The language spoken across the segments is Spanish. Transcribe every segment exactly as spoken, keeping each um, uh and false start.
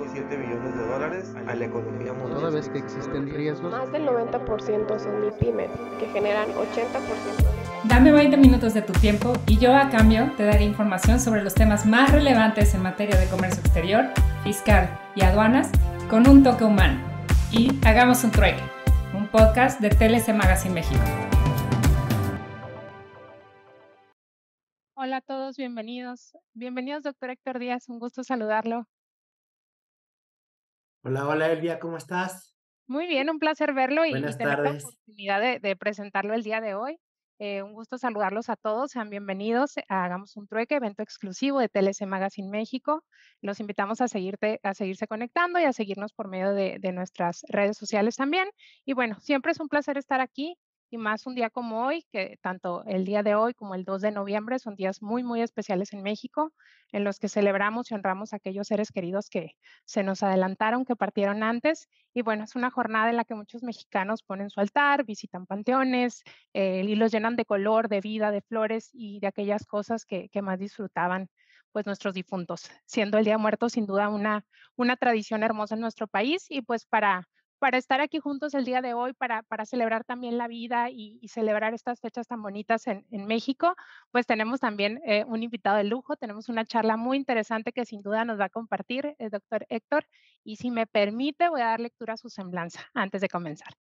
punto siete billones de dólares a la economía mundial. Toda vez que existen riesgos, Más del noventa por ciento son MIPYMES, que generan ochenta por ciento de... Dame veinte minutos de tu tiempo y yo a cambio te daré información sobre los temas más relevantes en materia de comercio exterior, fiscal y aduanas con un toque humano. Y hagamos un trueque, un podcast de T L C Magazine México. Hola a todos, bienvenidos. Bienvenidos, doctor Héctor Díaz, un gusto saludarlo. Hola, hola Elvia, ¿cómo estás? Muy bien, un placer verlo y, Buenas y tener tardes. la oportunidad de, de presentarlo el día de hoy. Eh, un gusto saludarlos a todos, sean bienvenidos a Hagamos un Trueque, evento exclusivo de T L C Magazine México. Los invitamos a, seguirte, a seguirse conectando y a seguirnos por medio de, de nuestras redes sociales también. Y bueno, siempre es un placer estar aquí. Y más un día como hoy, que tanto el día de hoy como el dos de noviembre son días muy, muy especiales en México, en los que celebramos y honramos a aquellos seres queridos que se nos adelantaron, que partieron antes. Y bueno, es una jornada en la que muchos mexicanos ponen su altar, visitan panteones eh, y los llenan de color, de vida, de flores y de aquellas cosas que, que más disfrutaban pues nuestros difuntos, siendo el Día de Muertos sin duda una, una tradición hermosa en nuestro país. Y pues para para estar aquí juntos el día de hoy, para, para celebrar también la vida y, y celebrar estas fechas tan bonitas en, en México, pues tenemos también eh, un invitado de lujo, tenemos una charla muy interesante que sin duda nos va a compartir el doctor Héctor, y si me permite voy a dar lectura a su semblanza antes de comenzar.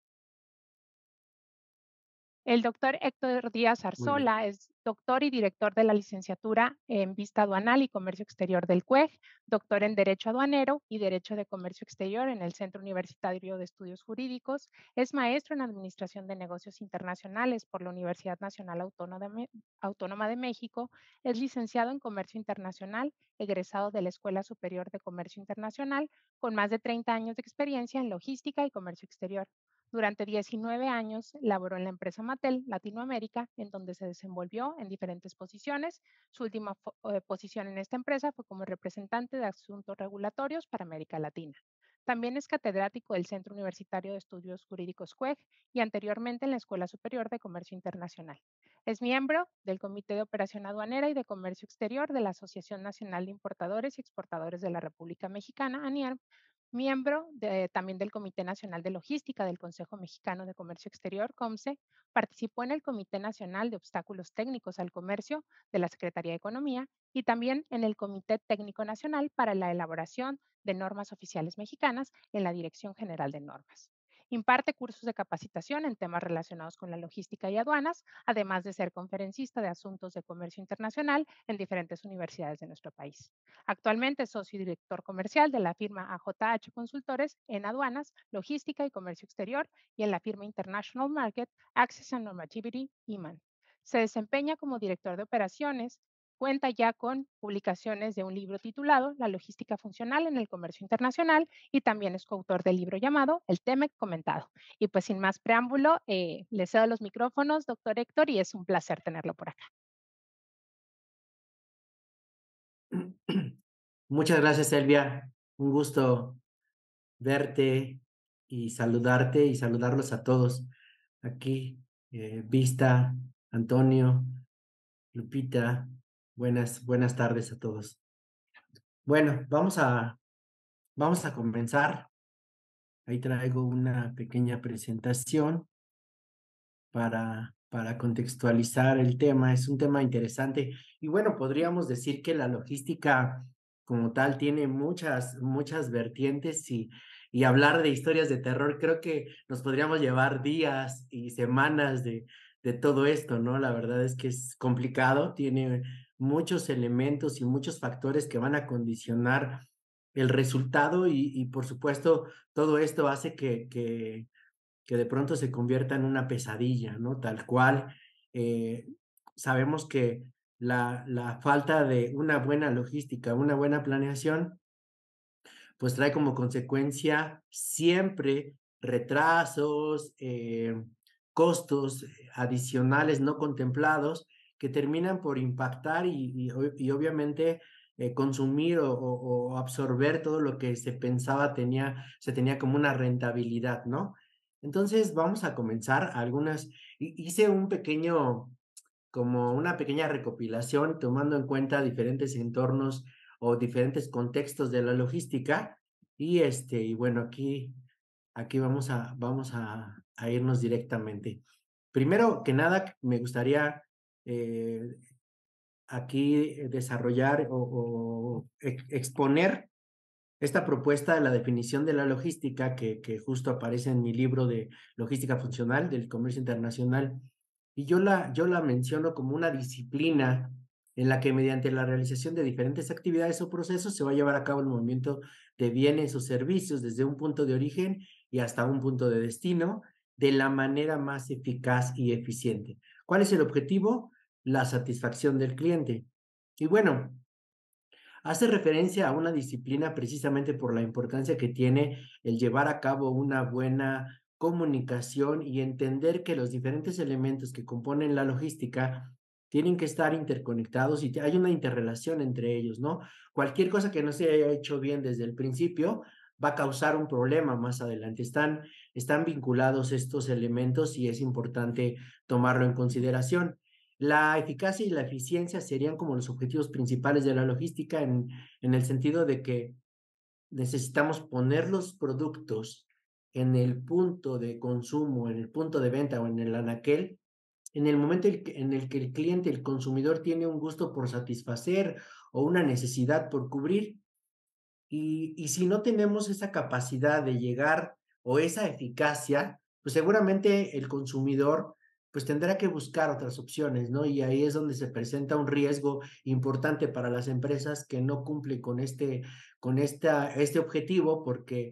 El doctor Héctor Díaz Arzola es doctor y director de la licenciatura en Vista Aduanal y Comercio Exterior del C U E G, doctor en Derecho Aduanero y Derecho de Comercio Exterior en el Centro Universitario de Estudios Jurídicos, es maestro en Administración de Negocios Internacionales por la Universidad Nacional Autónoma de México, es licenciado en Comercio Internacional, egresado de la Escuela Superior de Comercio Internacional, con más de treinta años de experiencia en logística y comercio exterior. Durante diecinueve años laboró en la empresa Mattel Latinoamérica, en donde se desenvolvió en diferentes posiciones. Su última eh, posición en esta empresa fue como representante de asuntos regulatorios para América Latina. También es catedrático del Centro Universitario de Estudios Jurídicos C U E G y anteriormente en la Escuela Superior de Comercio Internacional. Es miembro del Comité de Operación Aduanera y de Comercio Exterior de la Asociación Nacional de Importadores y Exportadores de la República Mexicana, ANIERM, miembro de, también del Comité Nacional de Logística del Consejo Mexicano de Comercio Exterior, COMCE, participó en el Comité Nacional de Obstáculos Técnicos al Comercio de la Secretaría de Economía y también en el Comité Técnico Nacional para la elaboración de normas oficiales mexicanas en la Dirección General de Normas. Imparte cursos de capacitación en temas relacionados con la logística y aduanas, además de ser conferencista de asuntos de comercio internacional en diferentes universidades de nuestro país. Actualmente es socio y director comercial de la firma A J H Consultores en aduanas, logística y comercio exterior y en la firma International Market Access and Normativity I M A N. Se desempeña como director de operaciones. Cuenta ya con publicaciones de un libro titulado La logística funcional en el comercio internacional y también es coautor del libro llamado El T M E C comentado. Y pues sin más preámbulo, eh, le cedo los micrófonos, doctor Héctor, y es un placer tenerlo por acá. Muchas gracias, Elvia. Un gusto verte y saludarte y saludarlos a todos. Aquí, eh, Vista, Antonio, Lupita, buenas, buenas tardes a todos. Bueno, vamos a, vamos a comenzar. Ahí traigo una pequeña presentación para, para contextualizar el tema. Es un tema interesante y bueno, podríamos decir que la logística como tal tiene muchas, muchas vertientes y, y hablar de historias de terror, creo que nos podríamos llevar días y semanas de, de todo esto, ¿no? La verdad es que es complicado, tiene muchos elementos y muchos factores que van a condicionar el resultado y, y por supuesto todo esto hace que, que que de pronto se convierta en una pesadilla, ¿no? Tal cual. Eh, sabemos que la, la falta de una buena logística, una buena planeación, pues trae como consecuencia siempre retrasos, eh, costos adicionales no contemplados que terminan por impactar y, y, y obviamente eh, consumir o, o, o absorber todo lo que se pensaba tenía, se tenía como una rentabilidad, ¿no? Entonces vamos a comenzar algunas, hice un pequeño, como una pequeña recopilación tomando en cuenta diferentes entornos o diferentes contextos de la logística Y este, y bueno, aquí, aquí vamos a, vamos a, a irnos directamente. Primero que nada, me gustaría eh, aquí desarrollar o, o ex- exponer esta propuesta de la definición de la logística que, que justo aparece en mi libro de Logística Funcional del Comercio Internacional. Y yo la, yo la menciono como una disciplina en la que mediante la realización de diferentes actividades o procesos se va a llevar a cabo el movimiento de bienes o servicios desde un punto de origen y hasta un punto de destino de la manera más eficaz y eficiente. ¿Cuál es el objetivo? La satisfacción del cliente. Y bueno, hace referencia a una disciplina precisamente por la importancia que tiene el llevar a cabo una buena comunicación y entender que los diferentes elementos que componen la logística tienen que estar interconectados y hay una interrelación entre ellos, ¿no? Cualquier cosa que no se haya hecho bien desde el principio va a causar un problema más adelante. Están, están vinculados estos elementos y es importante tomarlo en consideración. La eficacia y la eficiencia serían como los objetivos principales de la logística en, en el sentido de que necesitamos poner los productos en el punto de consumo, en el punto de venta o en el anaquel, en el momento en el que el cliente, el consumidor tiene un gusto por satisfacer o una necesidad por cubrir. Y, y si no tenemos esa capacidad de llegar o esa eficacia, pues seguramente el consumidor pues tendrá que buscar otras opciones, ¿no? Y ahí es donde se presenta un riesgo importante para las empresas que no cumplen con este, con esta, este objetivo, porque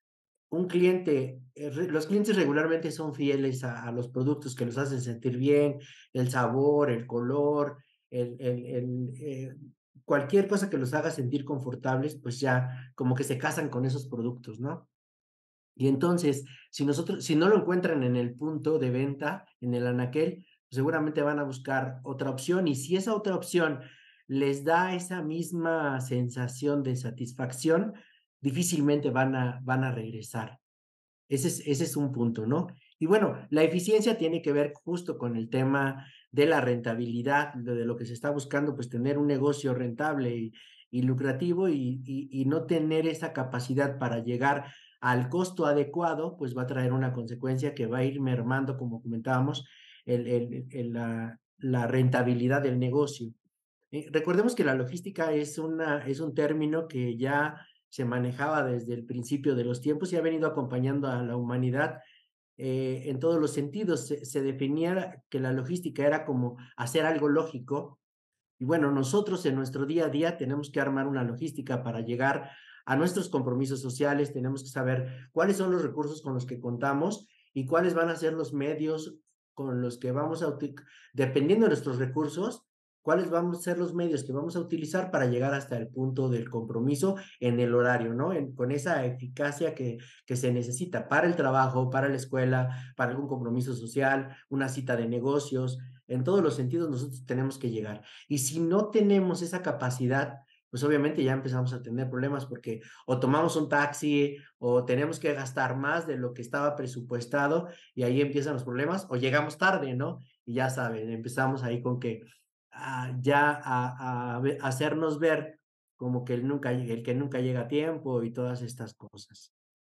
un cliente, eh, re- los clientes regularmente son fieles a, a los productos que los hacen sentir bien, el sabor, el color, el, el, el, eh, cualquier cosa que los haga sentir confortables, pues ya como que se casan con esos productos, ¿no? Y entonces, si nosotros, si no lo encuentran en el punto de venta, en el anaquel, pues seguramente van a buscar otra opción. Y si esa otra opción les da esa misma sensación de satisfacción, difícilmente van a, van a regresar. Ese es, ese es un punto, ¿no? Y bueno, la eficiencia tiene que ver justo con el tema de la rentabilidad, de, de lo que se está buscando, pues tener un negocio rentable y, y lucrativo y, y, y no tener esa capacidad para llegar al costo adecuado, pues va a traer una consecuencia que va a ir mermando, como comentábamos, el, el, el, la, la rentabilidad del negocio. Eh, recordemos que la logística es, una, es un término que ya se manejaba desde el principio de los tiempos y ha venido acompañando a la humanidad eh, en todos los sentidos. Se, se definía que la logística era como hacer algo lógico y bueno, nosotros en nuestro día a día tenemos que armar una logística para llegar a nuestros compromisos sociales, tenemos que saber cuáles son los recursos con los que contamos y cuáles van a ser los medios con los que vamos a utilizar, dependiendo de nuestros recursos, cuáles van a ser los medios que vamos a utilizar para llegar hasta el punto del compromiso en el horario, ¿no? En, con esa eficacia que, que se necesita para el trabajo, para la escuela, para algún compromiso social, una cita de negocios, en todos los sentidos nosotros tenemos que llegar. Y si no tenemos esa capacidad, pues obviamente ya empezamos a tener problemas porque o tomamos un taxi o tenemos que gastar más de lo que estaba presupuestado y ahí empiezan los problemas o llegamos tarde, ¿no? Y ya saben, empezamos ahí con que ah, ya a, a, a hacernos ver como que el, nunca, el que nunca llega a tiempo y todas estas cosas.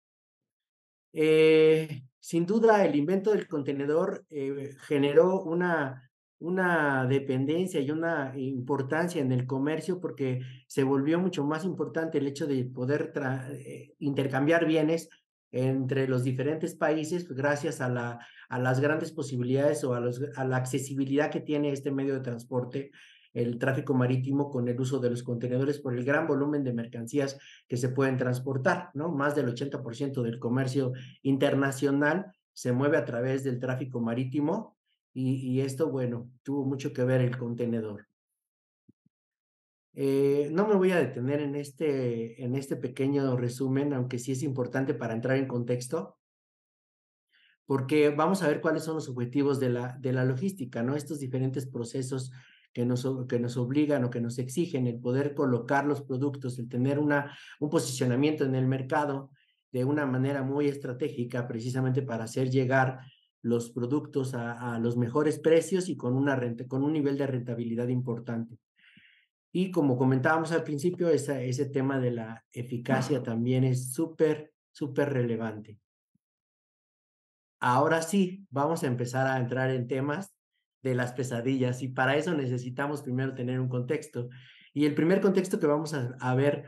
Eh, sin duda, el invento del contenedor eh, generó una, una dependencia y una importancia en el comercio porque se volvió mucho más importante el hecho de poder eh, intercambiar bienes entre los diferentes países gracias a, la, a las grandes posibilidades o a, los, a la accesibilidad que tiene este medio de transporte, el tráfico marítimo, con el uso de los contenedores por el gran volumen de mercancías que se pueden transportar, ¿no? Más del ochenta por ciento del comercio internacional se mueve a través del tráfico marítimo y, y esto, bueno, tuvo mucho que ver el contenedor. Eh, no me voy a detener en este, en este pequeño resumen, aunque sí es importante para entrar en contexto, porque vamos a ver cuáles son los objetivos de la, de la logística, ¿no? Estos diferentes procesos que nos, que nos obligan o que nos exigen el poder colocar los productos, el tener una, un posicionamiento en el mercado de una manera muy estratégica, precisamente para hacer llegar los productos a, a los mejores precios y con, una renta, con un nivel de rentabilidad importante. Y como comentábamos al principio, esa, ese tema de la eficacia también es súper, súper relevante. Ahora sí, vamos a empezar a entrar en temas de las pesadillas y para eso necesitamos primero tener un contexto. Y el primer contexto que vamos a, a ver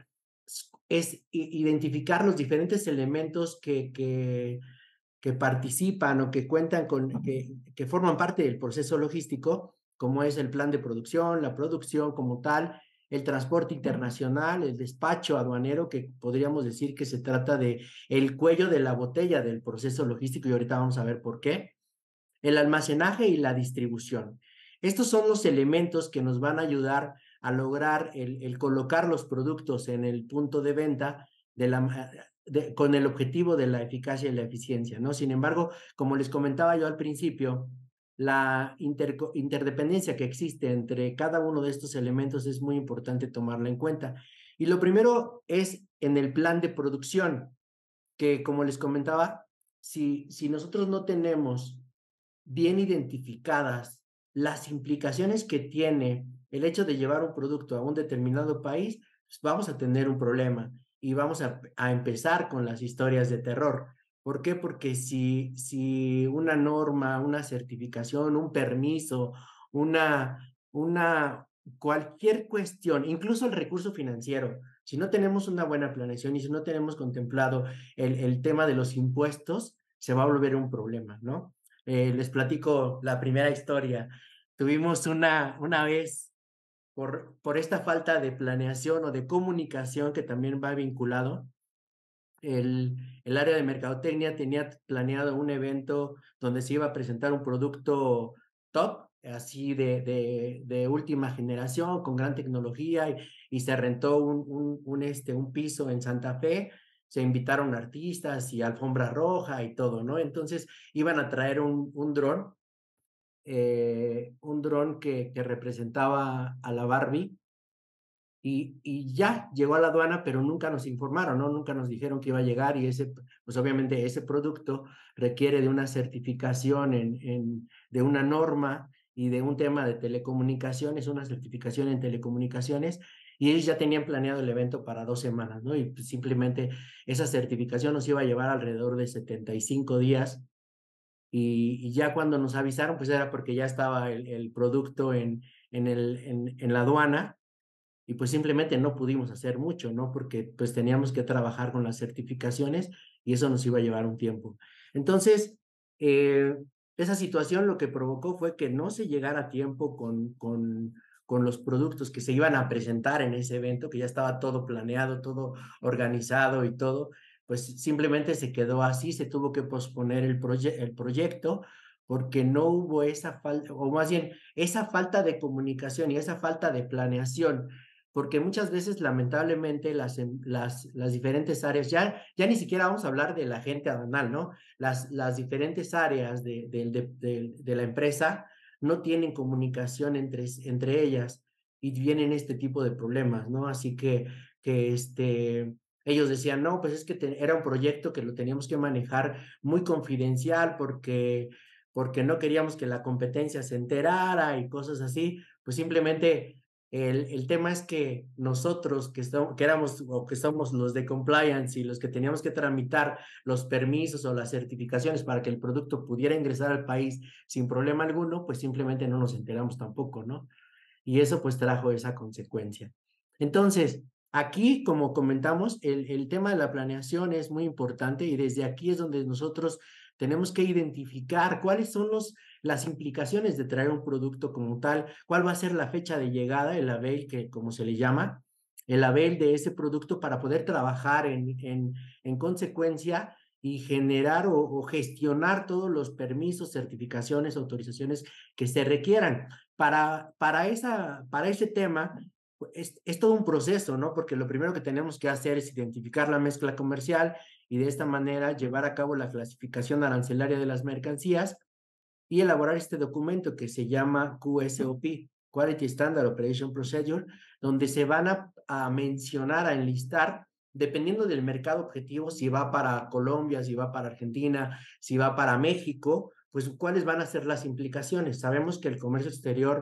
es identificar los diferentes elementos que, que, que participan o que cuentan con, que, que forman parte del proceso logístico, como es el plan de producción, la producción como tal, el transporte internacional, el despacho aduanero, que podríamos decir que se trata de el cuello de la botella del proceso logístico, y ahorita vamos a ver por qué, el almacenaje y la distribución. Estos son los elementos que nos van a ayudar a lograr el, el colocar los productos en el punto de venta de la, de, con el objetivo de la eficacia y la eficiencia, ¿no? Sin embargo, como les comentaba yo al principio, la inter, interdependencia que existe entre cada uno de estos elementos es muy importante tomarla en cuenta. Y lo primero es en el plan de producción, que como les comentaba, si, si nosotros no tenemos bien identificadas las implicaciones que tiene el hecho de llevar un producto a un determinado país, pues vamos a tener un problema y vamos a, a empezar con las historias de terror. ¿Por qué? Porque si, si una norma, una certificación, un permiso, una, una, cualquier cuestión, incluso el recurso financiero, si no tenemos una buena planeación y si no tenemos contemplado el, el tema de los impuestos, se va a volver un problema, ¿no? Eh, les platico la primera historia. Tuvimos una, una vez, por, por esta falta de planeación o de comunicación que también va vinculado, el, el área de mercadotecnia tenía planeado un evento donde se iba a presentar un producto top, así de, de, de última generación, con gran tecnología, y, y se rentó un, un, un, este, un piso en Santa Fe. Se invitaron artistas y alfombra roja y todo, ¿no? Entonces iban a traer un, un dron, eh, un dron que, que representaba a la Barbie, y, y ya llegó a la aduana, pero nunca nos informaron, ¿no? Nunca nos dijeron que iba a llegar, y ese, pues obviamente ese producto requiere de una certificación en, en, de una norma y de un tema de telecomunicaciones, una certificación en telecomunicaciones, y ellos ya tenían planeado el evento para dos semanas, ¿no? Y pues simplemente esa certificación nos iba a llevar alrededor de setenta y cinco días, y, y ya cuando nos avisaron, pues era porque ya estaba el, el producto en, en, el, en, en la aduana, y pues simplemente no pudimos hacer mucho, ¿no? Porque pues teníamos que trabajar con las certificaciones y eso nos iba a llevar un tiempo. Entonces, eh, esa situación lo que provocó fue que no se llegara a tiempo con, con, con los productos que se iban a presentar en ese evento, que ya estaba todo planeado, todo organizado y todo, pues simplemente se quedó así, se tuvo que posponer el, proye el proyecto, porque no hubo esa falta, o más bien, esa falta de comunicación y esa falta de planeación, porque muchas veces lamentablemente las, las, las diferentes áreas, ya, ya ni siquiera vamos a hablar de la gente aduanal, ¿no? Las, las diferentes áreas de, de, de, de, de la empresa no tienen comunicación entre, entre ellas y vienen este tipo de problemas, ¿no? Así que, que este, ellos decían, no, pues es que te, era un proyecto que lo teníamos que manejar muy confidencial porque, porque no queríamos que la competencia se enterara y cosas así, pues simplemente... El, el tema es que nosotros que, estamos, que éramos o que somos los de compliance y los que teníamos que tramitar los permisos o las certificaciones para que el producto pudiera ingresar al país sin problema alguno, pues simplemente no nos enteramos tampoco, ¿no? Y eso pues trajo esa consecuencia. Entonces, aquí, como comentamos, el, el tema de la planeación es muy importante y desde aquí es donde nosotros tenemos que identificar cuáles son los, las implicaciones de traer un producto como tal, cuál va a ser la fecha de llegada, el label, que como se le llama, el label de ese producto para poder trabajar en, en, en consecuencia y generar o, o gestionar todos los permisos, certificaciones, autorizaciones que se requieran. Para, para, esa, para ese tema, es, es todo un proceso, ¿no? Porque lo primero que tenemos que hacer es identificar la mezcla comercial y de esta manera llevar a cabo la clasificación arancelaria de las mercancías y elaborar este documento que se llama Q S O P, Quality Standard Operation Procedure, donde se van a, a mencionar, a enlistar, dependiendo del mercado objetivo, si va para Colombia, si va para Argentina, si va para México, pues cuáles van a ser las implicaciones. Sabemos que el comercio exterior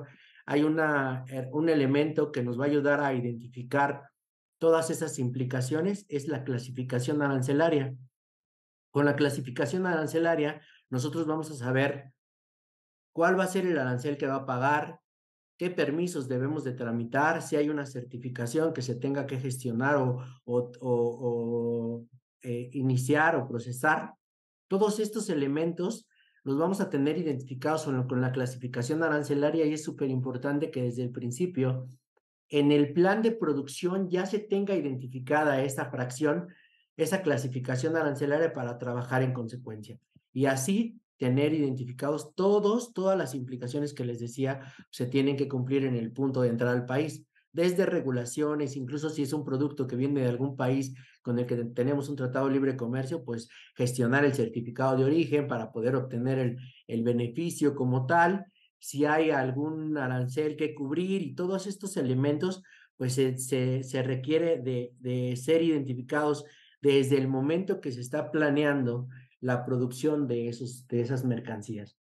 hay una, un elemento que nos va a ayudar a identificar todas esas implicaciones, es la clasificación arancelaria. Con la clasificación arancelaria, nosotros vamos a saber cuál va a ser el arancel que va a pagar, qué permisos debemos de tramitar, si hay una certificación que se tenga que gestionar o, o, o, o eh, iniciar o procesar. Todos estos elementos los vamos a tener identificados con, con la clasificación arancelaria y es súper importante que desde el principio en el plan de producción ya se tenga identificada esa fracción, esa clasificación arancelaria para trabajar en consecuencia. Y así tener identificados todos, todas las implicaciones que les decía se tienen que cumplir en el punto de entrada al país, desde regulaciones, incluso si es un producto que viene de algún país con el que tenemos un tratado de libre comercio, pues gestionar el certificado de origen para poder obtener el, el beneficio como tal, si hay algún arancel que cubrir y todos estos elementos, pues se, se, se requiere de, de ser identificados desde el momento que se está planeando la producción de, esos, de esas mercancías.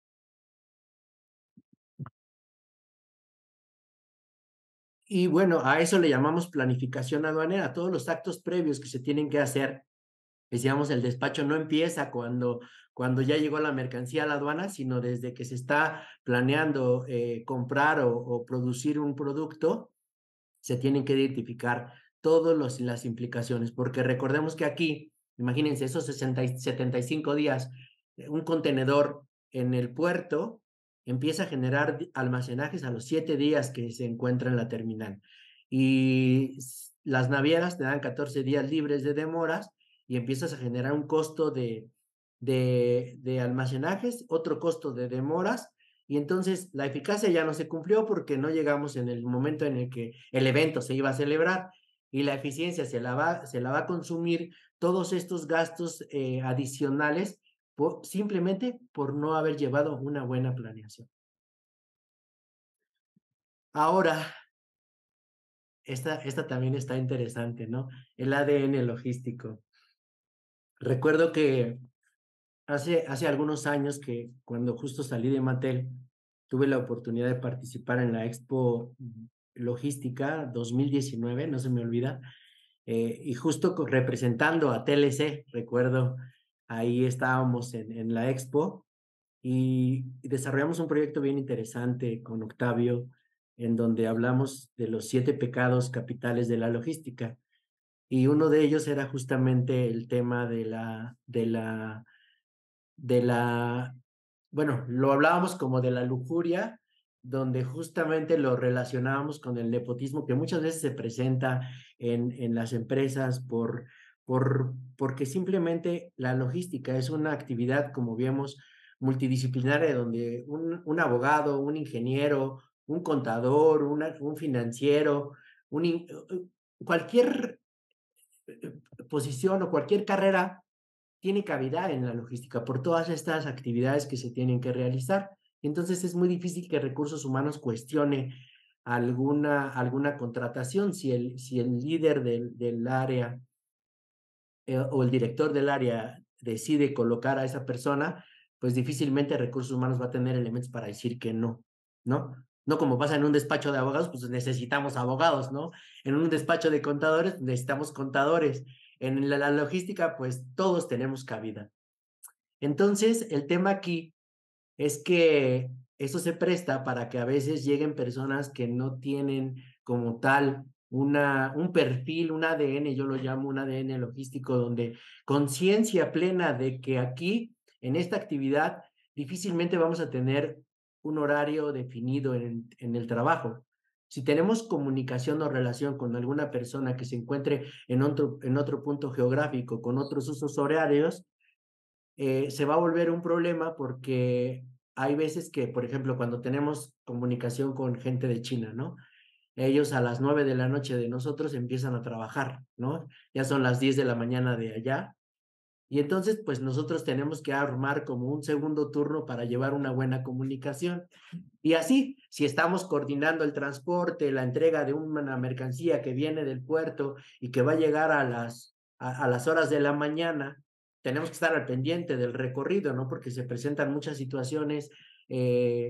Y bueno, a eso le llamamos planificación aduanera. Todos los actos previos que se tienen que hacer, decíamos, el despacho no empieza cuando, cuando ya llegó la mercancía a la aduana, sino desde que se está planeando eh, comprar o, o producir un producto, se tienen que identificar todas las implicaciones, porque recordemos que aquí, imagínense, esos sesenta, setenta y cinco días, un contenedor en el puerto empieza a generar almacenajes a los siete días que se encuentra en la terminal. Y las navieras te dan catorce días libres de demoras y empiezas a generar un costo de, de, de almacenajes, otro costo de demoras, y entonces la eficacia ya no se cumplió porque no llegamos en el momento en el que el evento se iba a celebrar, y la eficiencia se la va, se la va a consumir todos estos gastos eh, adicionales por, simplemente por no haber llevado una buena planeación. Ahora, esta, esta también está interesante, ¿no? El A D N logístico. Recuerdo que hace, hace algunos años que cuando justo salí de Mattel, tuve la oportunidad de participar en la Expo Logística dos mil diecinueve, no se me olvida, eh, y justo representando a T L C, recuerdo, ahí estábamos en, en la Expo y, y desarrollamos un proyecto bien interesante con Octavio, en donde hablamos de los siete pecados capitales de la logística. Y uno de ellos era justamente el tema de la, de la, de la, bueno, lo hablábamos como de la lujuria, donde justamente lo relacionábamos con el nepotismo que muchas veces se presenta en, en las empresas por, por, porque simplemente la logística es una actividad, como vemos, multidisciplinaria, donde un, un abogado, un ingeniero, un contador, una, un financiero, un, cualquier posición o cualquier carrera tiene cavidad en la logística por todas estas actividades que se tienen que realizar. Entonces es muy difícil que recursos humanos cuestione alguna, alguna contratación si el, si el líder del, del área eh, o el director del área decide colocar a esa persona, pues difícilmente recursos humanos va a tener elementos para decir que no, ¿no? No como pasa en un despacho de abogados, pues necesitamos abogados, ¿no? En un despacho de contadores necesitamos contadores. En la, la logística, pues todos tenemos cabida. Entonces, el tema aquí es que eso se presta para que a veces lleguen personas que no tienen como tal una, un perfil, un A D N, yo lo llamo un A D N logístico, donde conciencia plena de que aquí, en esta actividad, difícilmente vamos a tener un horario definido en, en el trabajo. Si tenemos comunicación o relación con alguna persona que se encuentre en otro, en otro punto geográfico, con otros usos horarios, eh, se va a volver un problema porque hay veces que, por ejemplo, cuando tenemos comunicación con gente de China, ¿no? Ellos a las nueve de la noche de nosotros empiezan a trabajar, ¿no? Ya son las diez de la mañana de allá. Y entonces, pues nosotros tenemos que armar como un segundo turno para llevar una buena comunicación. Y así, si estamos coordinando el transporte, la entrega de una mercancía que viene del puerto y que va a llegar a las, a, a las horas de la mañana, tenemos que estar al pendiente del recorrido, ¿no? Porque se presentan muchas situaciones eh,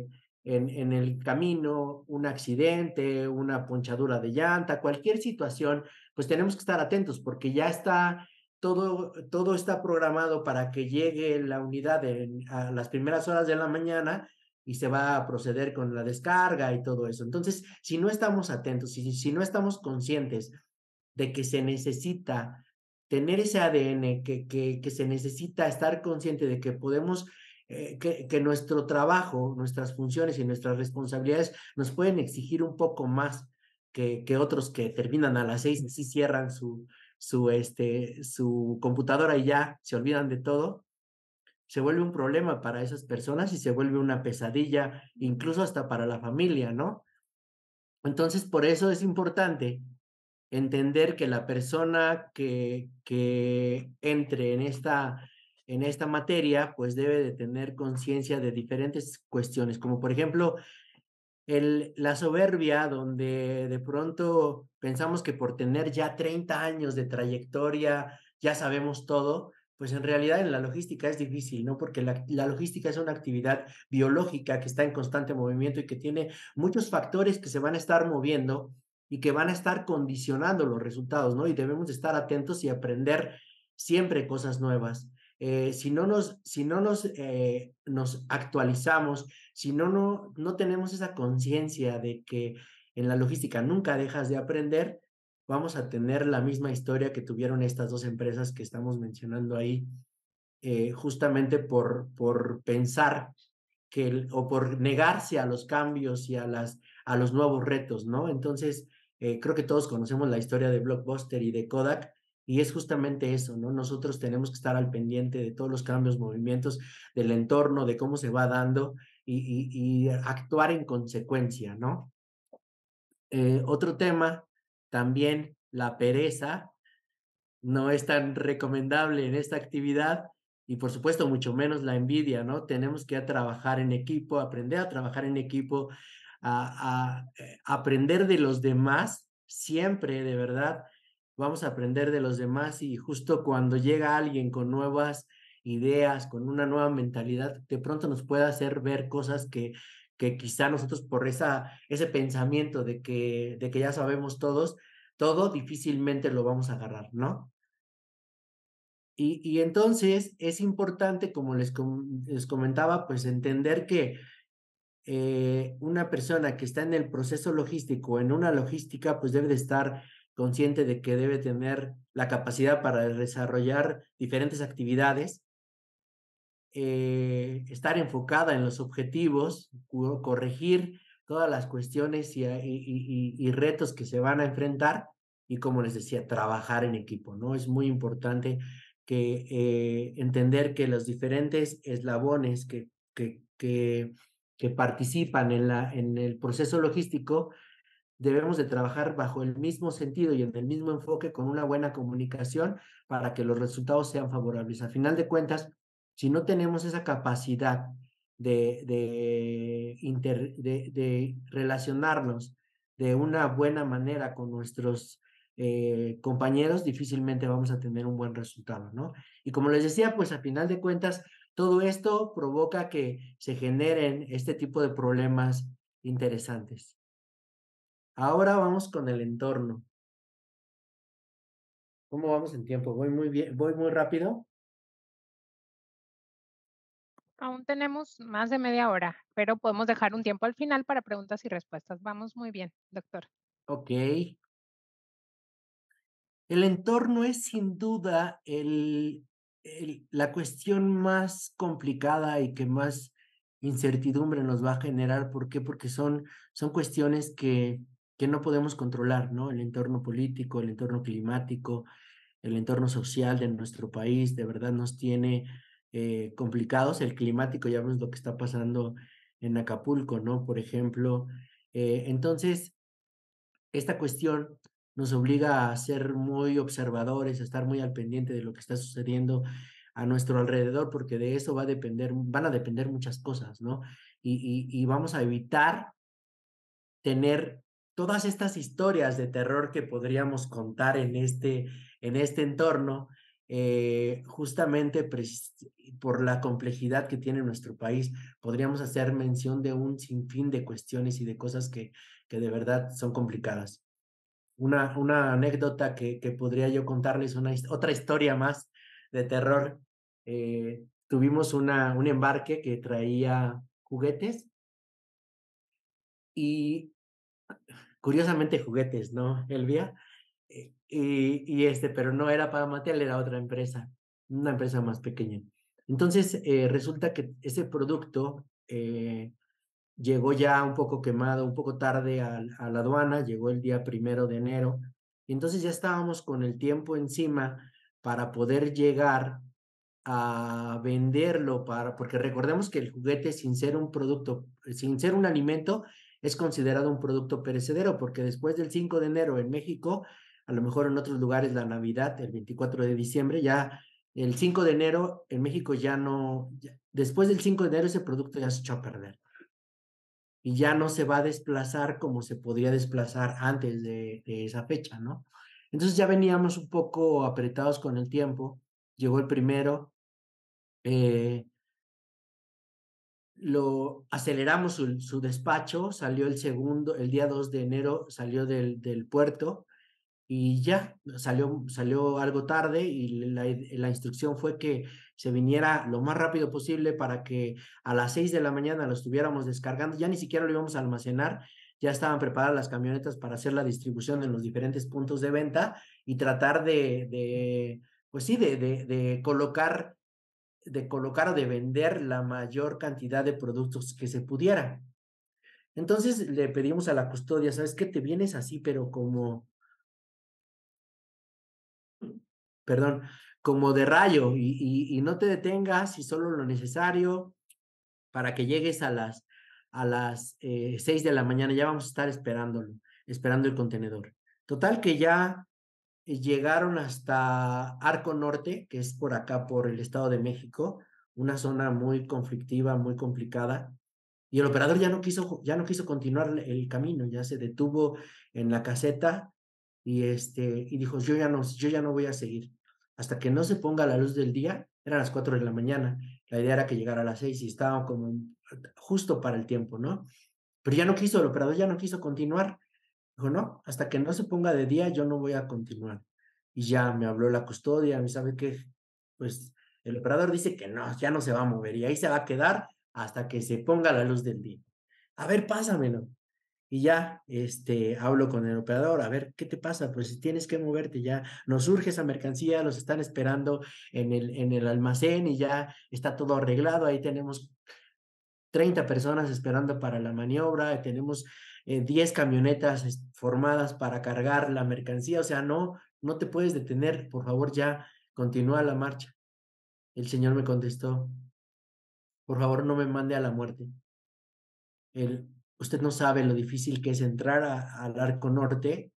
en, en el camino, un accidente, una ponchadura de llanta, cualquier situación, pues tenemos que estar atentos porque ya está, todo, todo está programado para que llegue la unidad en, a las primeras horas de la mañana y se va a proceder con la descarga y todo eso. Entonces, si no estamos atentos, si, si no estamos conscientes de que se necesita tener ese A D N, que, que, que se necesita estar consciente de que podemos, eh, que, que nuestro trabajo, nuestras funciones y nuestras responsabilidades nos pueden exigir un poco más que, que otros que terminan a las seis y sí cierran su, su, este, su computadora y ya se olvidan de todo, se vuelve un problema para esas personas y se vuelve una pesadilla, incluso hasta para la familia, ¿no? Entonces, por eso es importante entender que la persona que, que entre en esta, en esta materia, pues debe de tener conciencia de diferentes cuestiones, como por ejemplo, el, la soberbia, donde de pronto pensamos que por tener ya treinta años de trayectoria ya sabemos todo, pues en realidad en la logística es difícil, ¿no? Porque la, la logística es una actividad biológica que está en constante movimiento y que tiene muchos factores que se van a estar moviendo y que van a estar condicionando los resultados, ¿no? Y debemos de estar atentos y aprender siempre cosas nuevas. Eh, si no nos, si no nos, eh, nos actualizamos, si no, no, no tenemos esa conciencia de que en la logística nunca dejas de aprender, vamos a tener la misma historia que tuvieron estas dos empresas que estamos mencionando ahí, eh, justamente por, por pensar que, el, o por negarse a los cambios y a, las, a los nuevos retos, ¿no? Entonces, eh, creo que todos conocemos la historia de Blockbuster y de Kodak, y es justamente eso, ¿no? Nosotros tenemos que estar al pendiente de todos los cambios, movimientos del entorno, de cómo se va dando y, y, y actuar en consecuencia, ¿no? Eh, otro tema, también la pereza, no es tan recomendable en esta actividad y por supuesto mucho menos la envidia, ¿no? Tenemos que trabajar en equipo, aprender a trabajar en equipo, a, a, a aprender de los demás, siempre, de verdad, vamos a aprender de los demás y justo cuando llega alguien con nuevas ideas, con una nueva mentalidad, de pronto nos puede hacer ver cosas que, que quizá nosotros por esa, ese pensamiento de que, de que ya sabemos todos, todo difícilmente lo vamos a agarrar, ¿no? Y, y entonces es importante, como les, com les comentaba, pues entender que eh, una persona que está en el proceso logístico, en una logística, pues debe de estar consciente de que debe tener la capacidad para desarrollar diferentes actividades, eh, estar enfocada en los objetivos, co corregir todas las cuestiones y, y, y, y retos que se van a enfrentar y, como les decía, trabajar en equipo, ¿no? Es muy importante que eh, entender que los diferentes eslabones que, que, que, que participan en, la, en el proceso logístico debemos de trabajar bajo el mismo sentido y en el mismo enfoque con una buena comunicación para que los resultados sean favorables. A final de cuentas, si no tenemos esa capacidad de, de, inter, de, de relacionarnos de una buena manera con nuestros eh, compañeros, difícilmente vamos a tener un buen resultado, ¿no? Y como les decía, pues a final de cuentas, todo esto provoca que se generen este tipo de problemas interesantes. Ahora vamos con el entorno. ¿Cómo vamos en tiempo? ¿Voy muy bien? ¿Voy muy rápido? Aún tenemos más de media hora, pero podemos dejar un tiempo al final para preguntas y respuestas. Vamos muy bien, doctor. Ok. El entorno es sin duda el, el, la cuestión más complicada y que más incertidumbre nos va a generar. ¿Por qué? Porque son, son cuestiones que, que no podemos controlar, ¿no? El entorno político, el entorno climático, el entorno social de nuestro país, de verdad nos tiene eh, complicados. El climático, ya vemos lo que está pasando en Acapulco, ¿no? Por ejemplo. Eh, entonces, esta cuestión nos obliga a ser muy observadores, a estar muy al pendiente de lo que está sucediendo a nuestro alrededor, porque de eso va a depender, van a depender muchas cosas, ¿no? Y, y, y vamos a evitar tener todas estas historias de terror que podríamos contar en este, en este entorno eh, justamente por la complejidad que tiene nuestro país, podríamos hacer mención de un sinfín de cuestiones y de cosas que, que de verdad son complicadas. Una, una anécdota que, que podría yo contarles, una, otra historia más de terror. Eh, tuvimos una, un embarque que traía juguetes y curiosamente juguetes, ¿no, Elvia? Y, y este, pero no era para Mattel, era otra empresa, una empresa más pequeña. Entonces, eh, resulta que ese producto eh, llegó ya un poco quemado, un poco tarde a, a la aduana, llegó el día primero de enero, y entonces ya estábamos con el tiempo encima para poder llegar a venderlo, para, porque recordemos que el juguete, sin ser un producto, sin ser un alimento, es considerado un producto perecedero, porque después del cinco de enero en México, a lo mejor en otros lugares la Navidad, el veinticuatro de diciembre, ya el cinco de enero en México ya no, ya, después del cinco de enero ese producto ya se echó a perder y ya no se va a desplazar como se podía desplazar antes de, de esa fecha, ¿no? Entonces ya veníamos un poco apretados con el tiempo, llegó el primero, eh, lo aceleramos su, su despacho, salió el segundo, el día dos de enero salió del, del puerto y ya salió, salió algo tarde y la, la instrucción fue que se viniera lo más rápido posible para que a las seis de la mañana lo estuviéramos descargando, ya ni siquiera lo íbamos a almacenar, ya estaban preparadas las camionetas para hacer la distribución en los diferentes puntos de venta y tratar de, de pues sí, de, de, de colocar de colocar o de vender la mayor cantidad de productos que se pudiera. Entonces le pedimos a la custodia, ¿sabes qué? Te vienes así, pero como, perdón, como de rayo y, y, y no te detengas y solo lo necesario para que llegues a las, a las eh, seis de la mañana, ya vamos a estar esperándolo, esperando el contenedor. Total que ya llegaron hasta Arco Norte, que es por acá, por el Estado de México, una zona muy conflictiva, muy complicada, y el operador ya no quiso, ya no quiso continuar el camino, ya se detuvo en la caseta y, este, y dijo, yo ya, no, yo ya no voy a seguir. Hasta que no se ponga la luz del día, eran las cuatro de la mañana, la idea era que llegara a las seis y estaba como justo para el tiempo, ¿no? Pero ya no quiso, el operador ya no quiso continuar. Dijo, no, hasta que no se ponga de día, yo no voy a continuar. Y ya me habló la custodia, me sabe que, pues, el operador dice que no, ya no se va a mover y ahí se va a quedar hasta que se ponga la luz del día. A ver, pásamelo. Y ya, este, hablo con el operador, a ver, ¿qué te pasa? Pues tienes que moverte ya, nos surge esa mercancía, los están esperando en el, en el almacén y ya está todo arreglado, ahí tenemos treinta personas esperando para la maniobra, tenemos eh, diez camionetas formadas para cargar la mercancía, o sea, no, no te puedes detener, por favor, ya continúa la marcha. El señor me contestó, por favor, no me mande a la muerte. El, usted no sabe lo difícil que es entrar a, al Arco Norte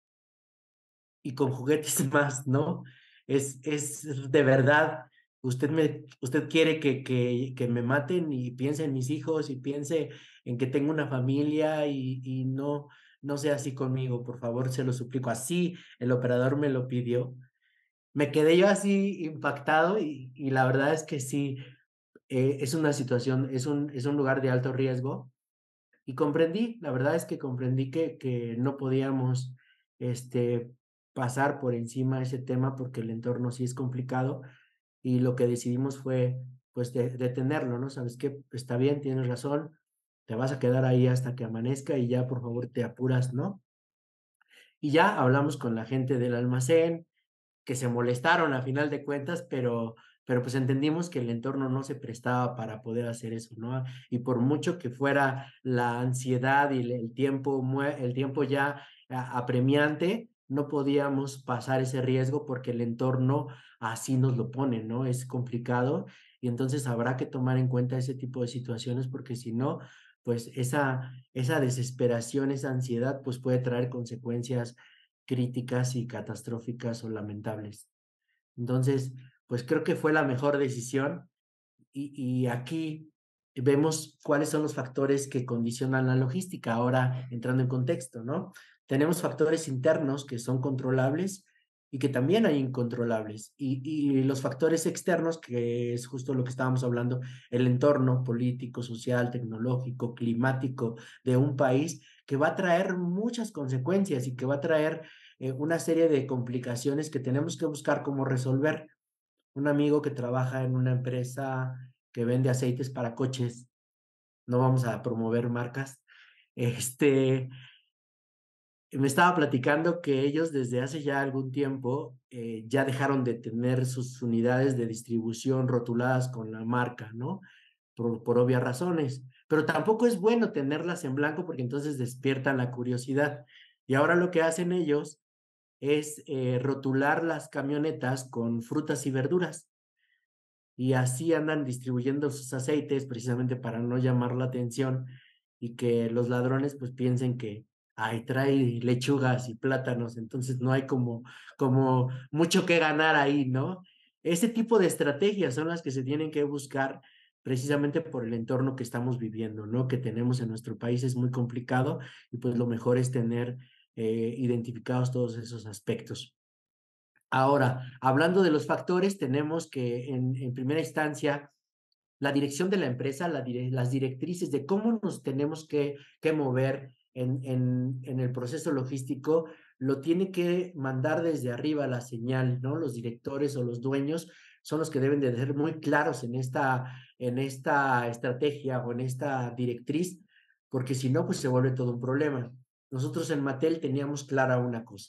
y con juguetes más, ¿no? Es, es de verdad, usted, me, usted quiere que, que, que me maten y piense en mis hijos y piense en que tengo una familia y, y no, no sea así conmigo, por favor, se lo suplico. Así el operador me lo pidió. Me quedé yo así impactado y, y la verdad es que sí, eh, es una situación, es un, es un lugar de alto riesgo y comprendí, la verdad es que comprendí que, que no podíamos este, pasar por encima de ese tema porque el entorno sí es complicado y lo que decidimos fue pues de, detenerlo, ¿no? Sabes qué, está bien, tienes razón, te vas a quedar ahí hasta que amanezca y ya por favor te apuras, ¿no? Y ya hablamos con la gente del almacén, que se molestaron a final de cuentas, pero, pero pues entendimos que el entorno no se prestaba para poder hacer eso, ¿no? Y por mucho que fuera la ansiedad y el tiempo, el tiempo ya apremiante, no podíamos pasar ese riesgo porque el entorno así nos lo pone, ¿no? Es complicado y entonces habrá que tomar en cuenta ese tipo de situaciones porque si no, pues esa, esa desesperación, esa ansiedad, pues puede traer consecuencias críticas y catastróficas o lamentables. Entonces, pues creo que fue la mejor decisión y, y aquí vemos cuáles son los factores que condicionan la logística, ahora entrando en contexto, ¿no? Tenemos factores internos que son controlables y que también hay incontrolables. Y, y los factores externos, que es justo lo que estábamos hablando, el entorno político, social, tecnológico, climático de un país, que va a traer muchas consecuencias y que va a traer eh, una serie de complicaciones que tenemos que buscar cómo resolver. Un amigo que trabaja en una empresa que vende aceites para coches, no vamos a promover marcas, este, me estaba platicando que ellos desde hace ya algún tiempo eh, ya dejaron de tener sus unidades de distribución rotuladas con la marca, ¿no? Por, por obvias razones. Pero tampoco es bueno tenerlas en blanco porque entonces despiertan la curiosidad. Y ahora lo que hacen ellos es eh, rotular las camionetas con frutas y verduras. Y así andan distribuyendo sus aceites precisamente para no llamar la atención y que los ladrones pues piensen que, ay, trae lechugas y plátanos, entonces no hay como, como mucho que ganar ahí, ¿no? Ese tipo de estrategias son las que se tienen que buscar precisamente por el entorno que estamos viviendo, ¿no? Que tenemos en nuestro país es muy complicado y pues lo mejor es tener eh, identificados todos esos aspectos. Ahora, hablando de los factores, tenemos que en, en primera instancia la dirección de la empresa, la dire las directrices de cómo nos tenemos que, que mover en, en, en el proceso logístico, lo tiene que mandar desde arriba la señal, ¿no? Los directores o los dueños son los que deben de ser muy claros en esta, en esta estrategia o en esta directriz, porque si no, pues se vuelve todo un problema. Nosotros en Mattel teníamos clara una cosa,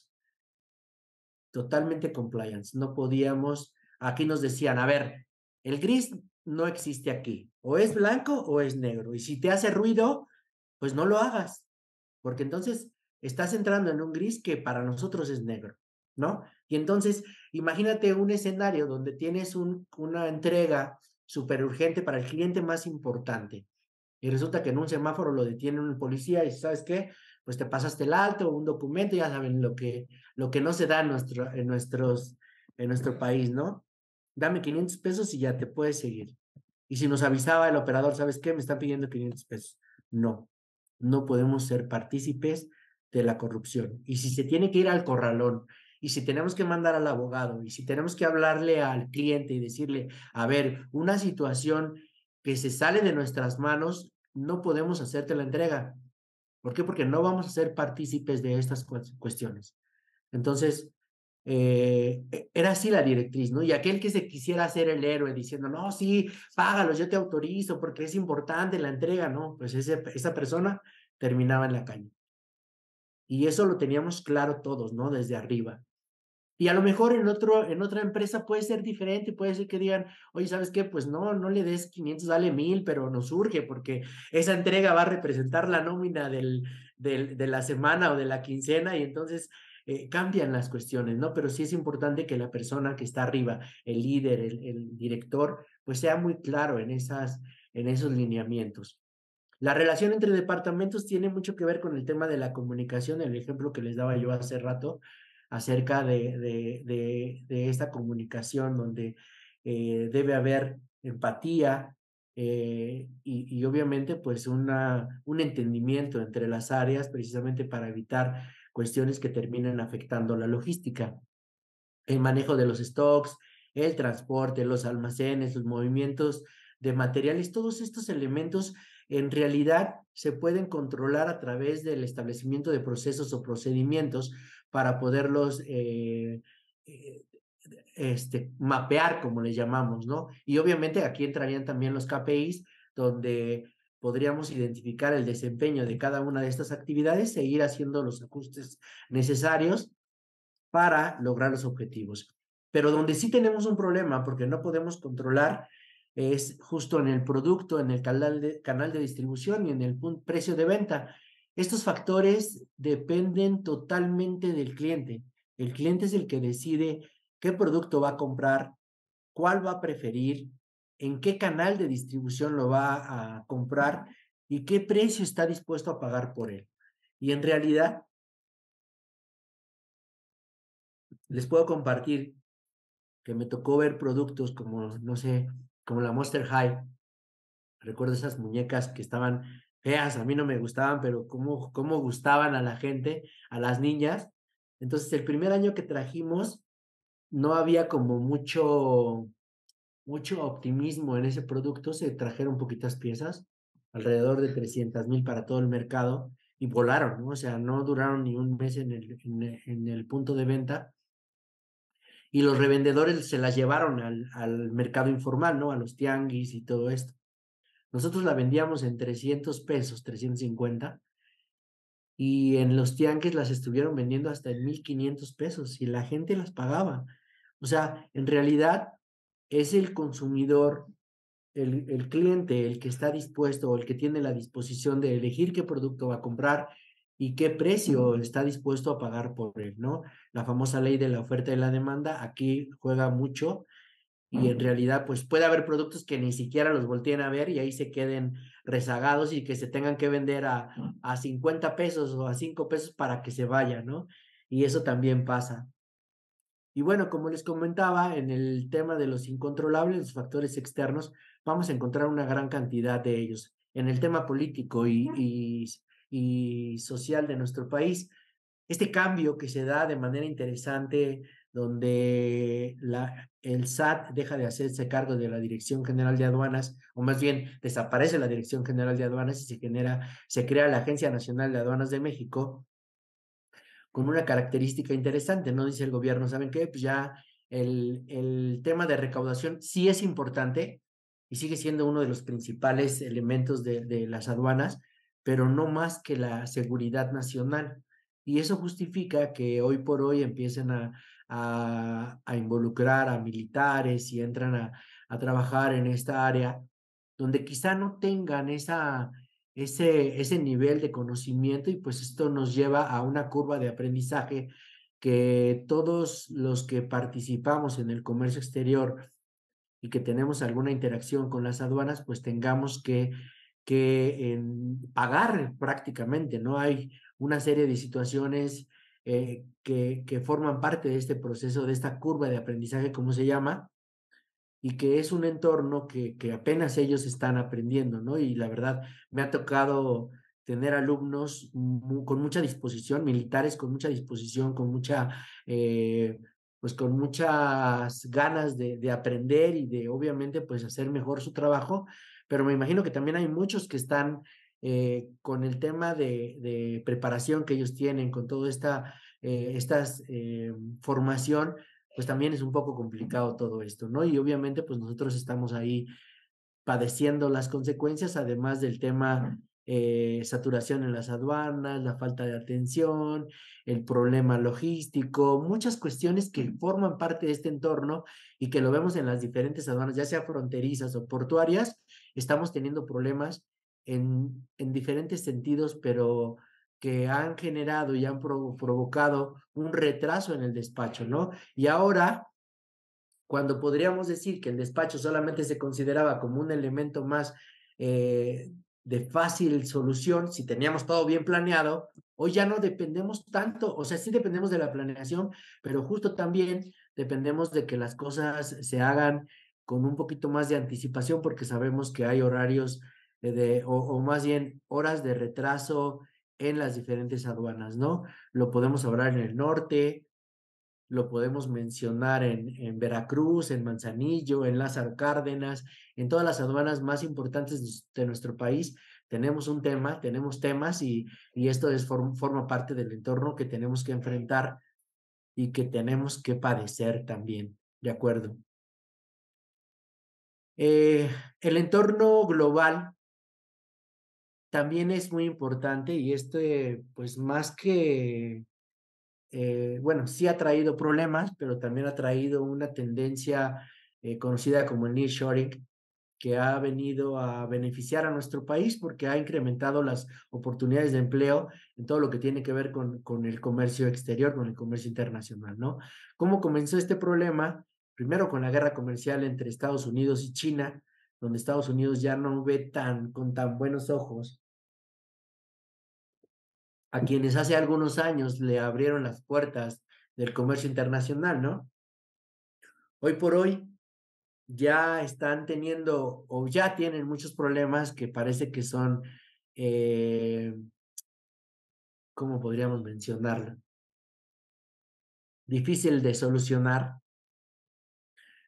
totalmente compliance. No podíamos, aquí nos decían, a ver, el gris no existe aquí, o es blanco o es negro, y si te hace ruido, pues no lo hagas, porque entonces estás entrando en un gris que para nosotros es negro, ¿no? Y entonces, imagínate un escenario donde tienes un, una entrega súper urgente para el cliente más importante, y resulta que en un semáforo lo detiene un policía y ¿sabes qué? Pues te pasaste el alto, un documento, ya saben lo que, lo que no se da en nuestro, en nuestros, en nuestro país, ¿no? Dame quinientos pesos y ya te puedes seguir. Y si nos avisaba el operador, ¿sabes qué? Me están pidiendo quinientos pesos. No, no podemos ser partícipes de la corrupción. Y si se tiene que ir al corralón, y si tenemos que mandar al abogado, y si tenemos que hablarle al cliente y decirle, a ver, una situación que se sale de nuestras manos, no podemos hacerte la entrega. ¿Por qué? Porque no vamos a ser partícipes de estas cuestiones. Entonces, eh, era así la directriz, ¿no? Y aquel que se quisiera hacer el héroe diciendo, no, sí, págalos, yo te autorizo porque es importante la entrega, ¿no? Pues ese, esa persona terminaba en la calle. Y eso lo teníamos claro todos, ¿no? Desde arriba. Y a lo mejor en, otro, en otra empresa puede ser diferente, puede ser que digan, oye, ¿sabes qué? Pues no, no le des quinientos, dale mil, pero nos urge porque esa entrega va a representar la nómina del, del, de la semana o de la quincena y entonces eh, cambian las cuestiones, ¿no? Pero sí es importante que la persona que está arriba, el líder, el, el director, pues sea muy claro en, esas, en esos lineamientos. La relación entre departamentos tiene mucho que ver con el tema de la comunicación, el ejemplo que les daba yo hace rato, acerca de, de, de, de esta comunicación donde eh, debe haber empatía eh, y, y obviamente pues una, un entendimiento entre las áreas precisamente para evitar cuestiones que terminen afectando la logística. El manejo de los stocks, el transporte, los almacenes, los movimientos de materiales, todos estos elementos en realidad se pueden controlar a través del establecimiento de procesos o procedimientos para poderlos eh, eh, este, mapear, como les llamamos, ¿no? Y obviamente aquí entrarían también los K P Is, donde podríamos identificar el desempeño de cada una de estas actividades e ir haciendo los ajustes necesarios para lograr los objetivos. Pero donde sí tenemos un problema, porque no podemos controlar, es justo en el producto, en el canal de, canal de distribución y en el precio de venta. Estos factores dependen totalmente del cliente. El cliente es el que decide qué producto va a comprar, cuál va a preferir, en qué canal de distribución lo va a comprar y qué precio está dispuesto a pagar por él. Y en realidad, les puedo compartir que me tocó ver productos como, no sé, como la Monster High. Recuerdo esas muñecas que estaban feas, a mí no me gustaban, pero cómo, cómo gustaban a la gente, a las niñas. Entonces, el primer año que trajimos, no había como mucho, mucho optimismo en ese producto, se trajeron poquitas piezas, alrededor de trescientas mil para todo el mercado, y volaron, ¿no? O sea, no duraron ni un mes en el, en el, en el punto de venta, y los revendedores se las llevaron al, al mercado informal, ¿no? A los tianguis y todo esto. Nosotros la vendíamos en trescientos pesos, trescientos cincuenta, y en los tianguis las estuvieron vendiendo hasta en mil quinientos pesos y la gente las pagaba. O sea, en realidad es el consumidor, el, el cliente, el que está dispuesto o el que tiene la disposición de elegir qué producto va a comprar y qué precio está dispuesto a pagar por él, ¿no? La famosa ley de la oferta y la demanda aquí juega mucho, y en realidad pues puede haber productos que ni siquiera los volteen a ver y ahí se queden rezagados y que se tengan que vender a, a cincuenta pesos o a cinco pesos para que se vaya, ¿no? Y eso también pasa. Y bueno, como les comentaba, en el tema de los incontrolables, los factores externos, vamos a encontrar una gran cantidad de ellos. En el tema político y, y, y social de nuestro país, este cambio que se da de manera interesante, donde la, el S A T deja de hacerse cargo de la Dirección General de Aduanas, o más bien desaparece la Dirección General de Aduanas y se genera, se crea la Agencia Nacional de Aduanas de México, con una característica interesante, ¿no? Dice el gobierno, ¿saben qué? Pues ya el, el tema de recaudación sí es importante y sigue siendo uno de los principales elementos de, de las aduanas, pero no más que la seguridad nacional. Y eso justifica que hoy por hoy empiecen a, a, a involucrar a militares y entran a, a trabajar en esta área, donde quizá no tengan esa, ese, ese nivel de conocimiento, y pues esto nos lleva a una curva de aprendizaje que todos los que participamos en el comercio exterior y que tenemos alguna interacción con las aduanas, pues tengamos que, que en, pagar prácticamente, ¿no? Hay una serie de situaciones eh, que, que forman parte de este proceso, de esta curva de aprendizaje, como se llama, y que es un entorno que, que apenas ellos están aprendiendo, ¿no? Y la verdad, me ha tocado tener alumnos mu- con mucha disposición, militares con mucha disposición, con mucha, eh, pues con muchas ganas de, de aprender y de obviamente pues hacer mejor su trabajo, pero me imagino que también hay muchos que están eh, con el tema de, de preparación que ellos tienen, con toda esta eh, estas, eh, formación, pues también es un poco complicado todo esto, ¿no? Y obviamente, pues nosotros estamos ahí padeciendo las consecuencias, además del tema eh, saturación en las aduanas, la falta de atención, el problema logístico, muchas cuestiones que forman parte de este entorno y que lo vemos en las diferentes aduanas, ya sea fronterizas o portuarias, estamos teniendo problemas en, en diferentes sentidos, pero que han generado y han provo provocado un retraso en el despacho, ¿no? Y ahora, cuando podríamos decir que el despacho solamente se consideraba como un elemento más eh, de fácil solución, si teníamos todo bien planeado, hoy ya no dependemos tanto, o sea, sí dependemos de la planeación, pero justo también dependemos de que las cosas se hagan con un poquito más de anticipación, porque sabemos que hay horarios de, de o, o más bien horas de retraso en las diferentes aduanas, ¿no? Lo podemos hablar en el norte, lo podemos mencionar en, en Veracruz, en Manzanillo, en Lázaro Cárdenas, en todas las aduanas más importantes de, de nuestro país. Tenemos un tema, tenemos temas, y, y esto es, form, forma parte del entorno que tenemos que enfrentar y que tenemos que padecer también, ¿de acuerdo? Eh, el entorno global también es muy importante, y este, pues más que eh, bueno, sí ha traído problemas, pero también ha traído una tendencia eh, conocida como el nearshoring, que ha venido a beneficiar a nuestro país porque ha incrementado las oportunidades de empleo en todo lo que tiene que ver con, con el comercio exterior, con el comercio internacional, ¿no? ¿Cómo comenzó este problema? Primero con la guerra comercial entre Estados Unidos y China, donde Estados Unidos ya no ve tan, con tan buenos ojos a quienes hace algunos años le abrieron las puertas del comercio internacional, ¿no? Hoy por hoy ya están teniendo o ya tienen muchos problemas que parece que son, eh, ¿cómo podríamos mencionarlo? Difícil de solucionar,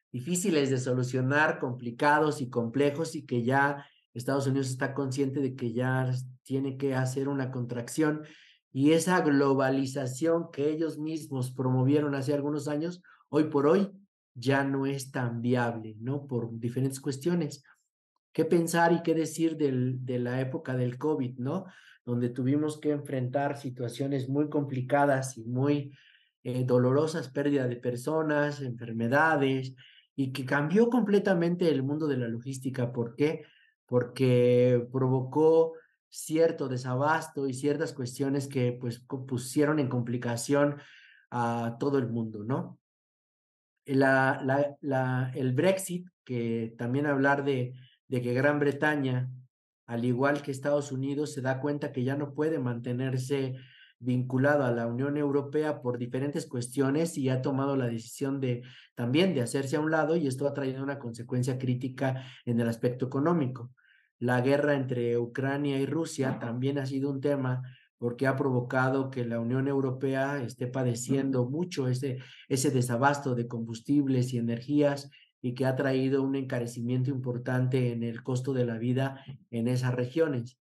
difíciles de solucionar, complicados y complejos, y que ya Estados Unidos está consciente de que ya tiene que hacer una contracción, y esa globalización que ellos mismos promovieron hace algunos años, hoy por hoy ya no es tan viable, ¿no? Por diferentes cuestiones. ¿Qué pensar y qué decir del, de la época del COVID, ¿no? Donde tuvimos que enfrentar situaciones muy complicadas y muy eh, dolorosas, pérdida de personas, enfermedades, y que cambió completamente el mundo de la logística. ¿Por qué? Porque provocó cierto desabasto y ciertas cuestiones que pues pusieron en complicación a todo el mundo, ¿no? La, la, la, el Brexit, que también hablar de, de que Gran Bretaña, al igual que Estados Unidos, se da cuenta que ya no puede mantenerse vinculado a la Unión Europea por diferentes cuestiones, y ha tomado la decisión de también de hacerse a un lado, y esto ha traído una consecuencia crítica en el aspecto económico. La guerra entre Ucrania y Rusia también ha sido un tema, porque ha provocado que la Unión Europea esté padeciendo mucho ese, ese desabasto de combustibles y energías, y que ha traído un encarecimiento importante en el costo de la vida en esas regiones.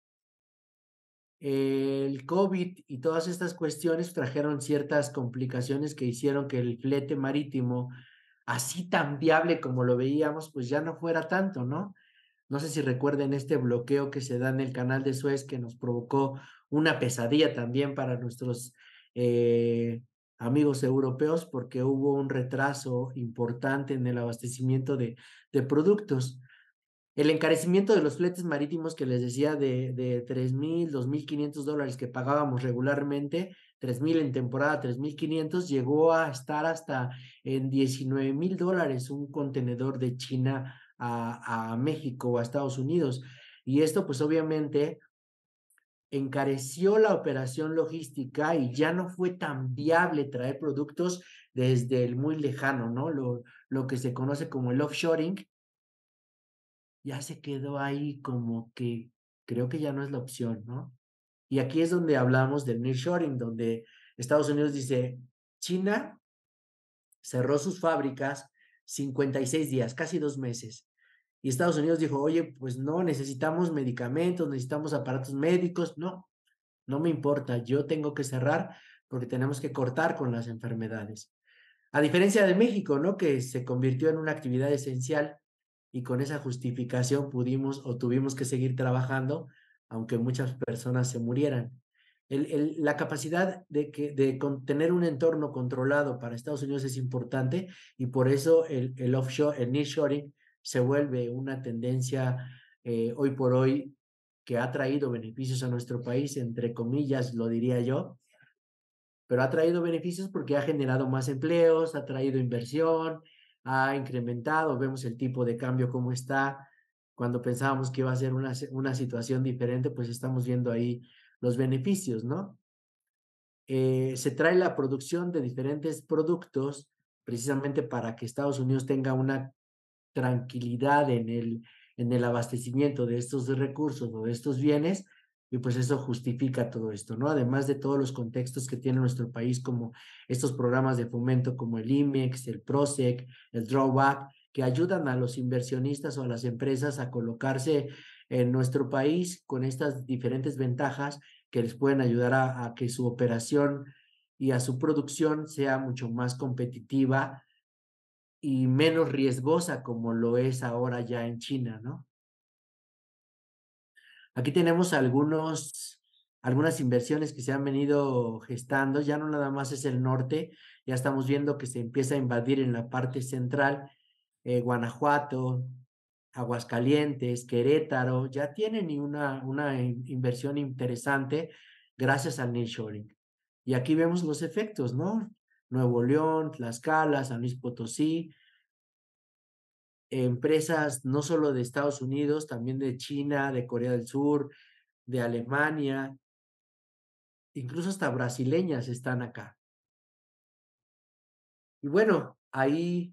El COVID y todas estas cuestiones trajeron ciertas complicaciones que hicieron que el flete marítimo, así tan viable como lo veíamos, pues ya no fuera tanto, ¿no? No sé si recuerden este bloqueo que se da en el canal de Suez, que nos provocó una pesadilla también para nuestros eh, amigos europeos, porque hubo un retraso importante en el abastecimiento de, de productos. El encarecimiento de los fletes marítimos que les decía de, de tres mil, dos mil quinientos dólares que pagábamos regularmente, tres mil en temporada, tres mil quinientos, llegó a estar hasta en diecinueve mil dólares un contenedor de China a, a México o a Estados Unidos. Y esto pues obviamente encareció la operación logística, y ya no fue tan viable traer productos desde el muy lejano, ¿no? Lo, lo que se conoce como el offshoring ya se quedó ahí, como que creo que ya no es la opción, ¿no? Y aquí es donde hablamos del nearshoring, donde Estados Unidos dice, China cerró sus fábricas cincuenta y seis días, casi dos meses. Y Estados Unidos dijo, oye, pues no, necesitamos medicamentos, necesitamos aparatos médicos. No, no me importa, yo tengo que cerrar porque tenemos que cortar con las enfermedades. A diferencia de México, ¿no? Que se convirtió en una actividad esencial, y con esa justificación pudimos o tuvimos que seguir trabajando, aunque muchas personas se murieran. El, el, la capacidad de, que, de tener un entorno controlado para Estados Unidos es importante, y por eso el, el offshore, el nearshoring se vuelve una tendencia eh, hoy por hoy, que ha traído beneficios a nuestro país, entre comillas, lo diría yo, pero ha traído beneficios porque ha generado más empleos, ha traído inversión, ha incrementado, vemos el tipo de cambio cómo está. Cuando pensábamos que iba a ser una, una situación diferente, pues estamos viendo ahí los beneficios, ¿no? Eh, se trae la producción de diferentes productos precisamente para que Estados Unidos tenga una tranquilidad en el, en el abastecimiento de estos recursos o de estos bienes, y pues eso justifica todo esto, ¿no? Además de todos los contextos que tiene nuestro país, como estos programas de fomento como el IMEX, el PROSEC, el Drawback, que ayudan a los inversionistas o a las empresas a colocarse en nuestro país con estas diferentes ventajas que les pueden ayudar a, a que su operación y a su producción sea mucho más competitiva y menos riesgosa, como lo es ahora ya en China, ¿no? Aquí tenemos algunos, algunas inversiones que se han venido gestando, ya no nada más es el norte, ya estamos viendo que se empieza a invadir en la parte central, eh, Guanajuato, Aguascalientes, Querétaro, ya tienen una, una inversión interesante gracias al nearshoring. Y aquí vemos los efectos, ¿no? Nuevo León, Tlaxcala, San Luis Potosí, empresas no solo de Estados Unidos, también de China, de Corea del Sur, de Alemania, incluso hasta brasileñas están acá. Y bueno, ahí,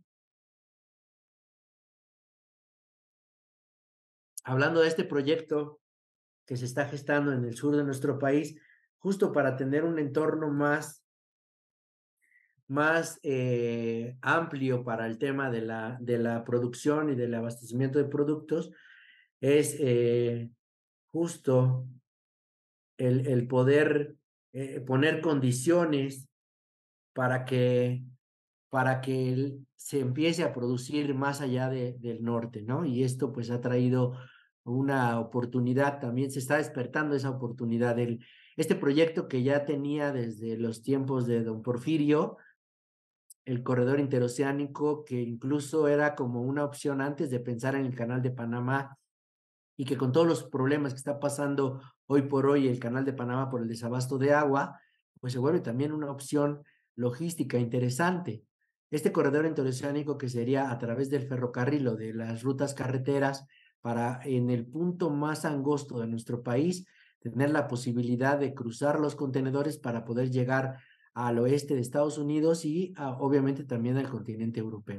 hablando de este proyecto que se está gestando en el sur de nuestro país, justo para tener un entorno más, más eh, amplio para el tema de la, de la producción y del abastecimiento de productos es eh, justo el, el poder eh, poner condiciones para que, para que el- se empiece a producir más allá de- del norte, ¿no? Y esto pues ha traído una oportunidad, también se está despertando esa oportunidad. El, este proyecto que ya tenía desde los tiempos de don Porfirio, el corredor interoceánico, que incluso era como una opción antes de pensar en el canal de Panamá, y que con todos los problemas que está pasando hoy por hoy el canal de Panamá por el desabasto de agua, pues se vuelve también una opción logística interesante. Este corredor interoceánico, que sería a través del ferrocarril o de las rutas carreteras, para en el punto más angosto de nuestro país tener la posibilidad de cruzar los contenedores para poder llegar al oeste de Estados Unidos y a, obviamente también al continente europeo.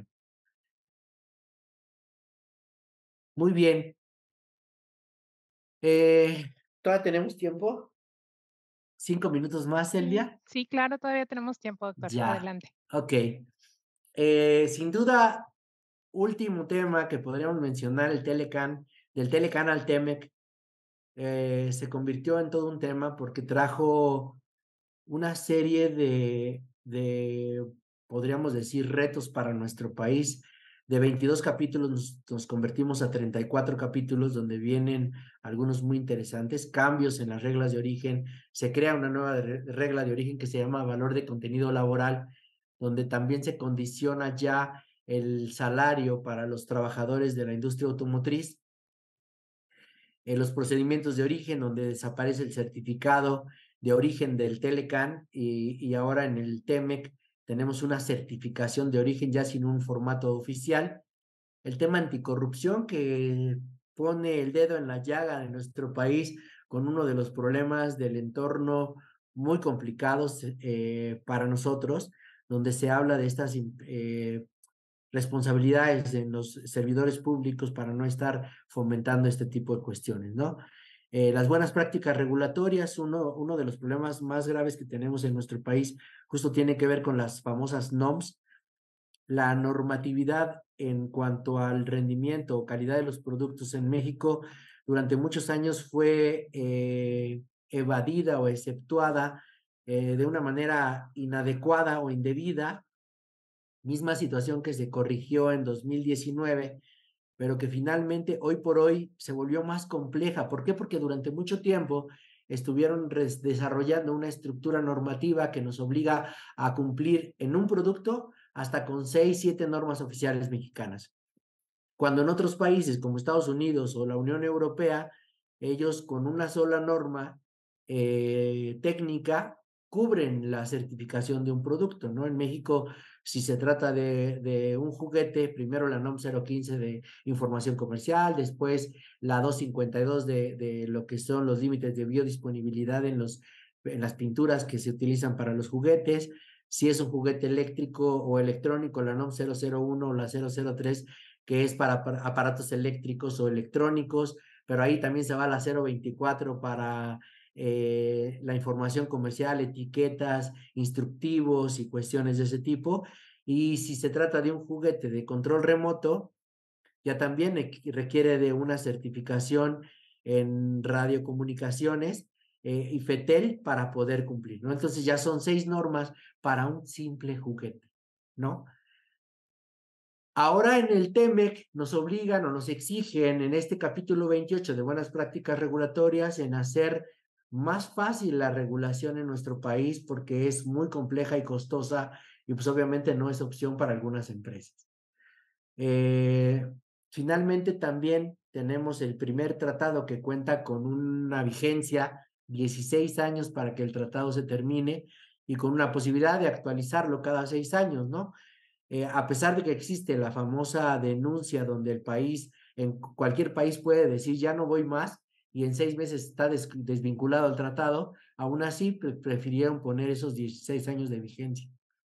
Muy bien. Eh, ¿Todavía tenemos tiempo? ¿Cinco minutos más, Sí, Elvia? sí, claro, todavía tenemos tiempo, doctor. Ya, Adelante. ok. Eh, sin duda, último tema que podríamos mencionar, el Telecan, del Telecan al Temec, eh, se convirtió en todo un tema porque trajo una serie de, de, podríamos decir, retos para nuestro país. De veintidós capítulos nos, nos convertimos a treinta y cuatro capítulos donde vienen algunos muy interesantes, cambios en las reglas de origen. Se crea una nueva re- regla de origen que se llama valor de contenido laboral, donde también se condiciona ya el salario para los trabajadores de la industria automotriz, en los procedimientos de origen, donde desaparece el certificado de origen del Telecan, y, y ahora en el Temec tenemos una certificación de origen ya sin un formato oficial. El tema anticorrupción, que pone el dedo en la llaga de nuestro país con uno de los problemas del entorno muy complicados eh, para nosotros, donde se habla de estas eh, responsabilidades en los servidores públicos para no estar fomentando este tipo de cuestiones, ¿no? Eh, las buenas prácticas regulatorias, uno, uno de los problemas más graves que tenemos en nuestro país justo tiene que ver con las famosas N O M S. La normatividad en cuanto al rendimiento o calidad de los productos en México durante muchos años fue eh, evadida o exceptuada eh, de una manera inadecuada o indebida, misma situación que se corrigió en dos mil diecinueve, pero que finalmente hoy por hoy se volvió más compleja. ¿Por qué? Porque durante mucho tiempo estuvieron desarrollando una estructura normativa que nos obliga a cumplir en un producto hasta con seis, siete normas oficiales mexicanas. Cuando en otros países como Estados Unidos o la Unión Europea, ellos con una sola norma eh, técnica cubren la certificación de un producto, ¿no? En México, si se trata de, de un juguete, primero la NOM cero quince de información comercial, después la doscientos cincuenta y dos de, de lo que son los límites de biodisponibilidad en, los, en las pinturas que se utilizan para los juguetes. Si es un juguete eléctrico o electrónico, la NOM cero cero uno o la cero cero tres, que es para aparatos eléctricos o electrónicos, pero ahí también se va a la cero veinticuatro para eh, la información comercial, etiquetas, instructivos y cuestiones de ese tipo. Y si se trata de un juguete de control remoto, ya también requiere de una certificación en radiocomunicaciones eh, y FETEL para poder cumplir, ¿no? Entonces ya son seis normas para un simple juguete, ¿no? Ahora en el Temec nos obligan o nos exigen en este capítulo veintiocho de buenas prácticas regulatorias en hacer más fácil la regulación en nuestro país porque es muy compleja y costosa y pues obviamente no es opción para algunas empresas. Eh, finalmente también tenemos el primer tratado que cuenta con una vigencia dieciséis años para que el tratado se termine y con una posibilidad de actualizarlo cada seis años, ¿no? Eh, a pesar de que existe la famosa denuncia donde el país, en cualquier país puede decir ya no voy más y en seis meses está des desvinculado al tratado, aún así pre prefirieron poner esos dieciséis años de vigencia.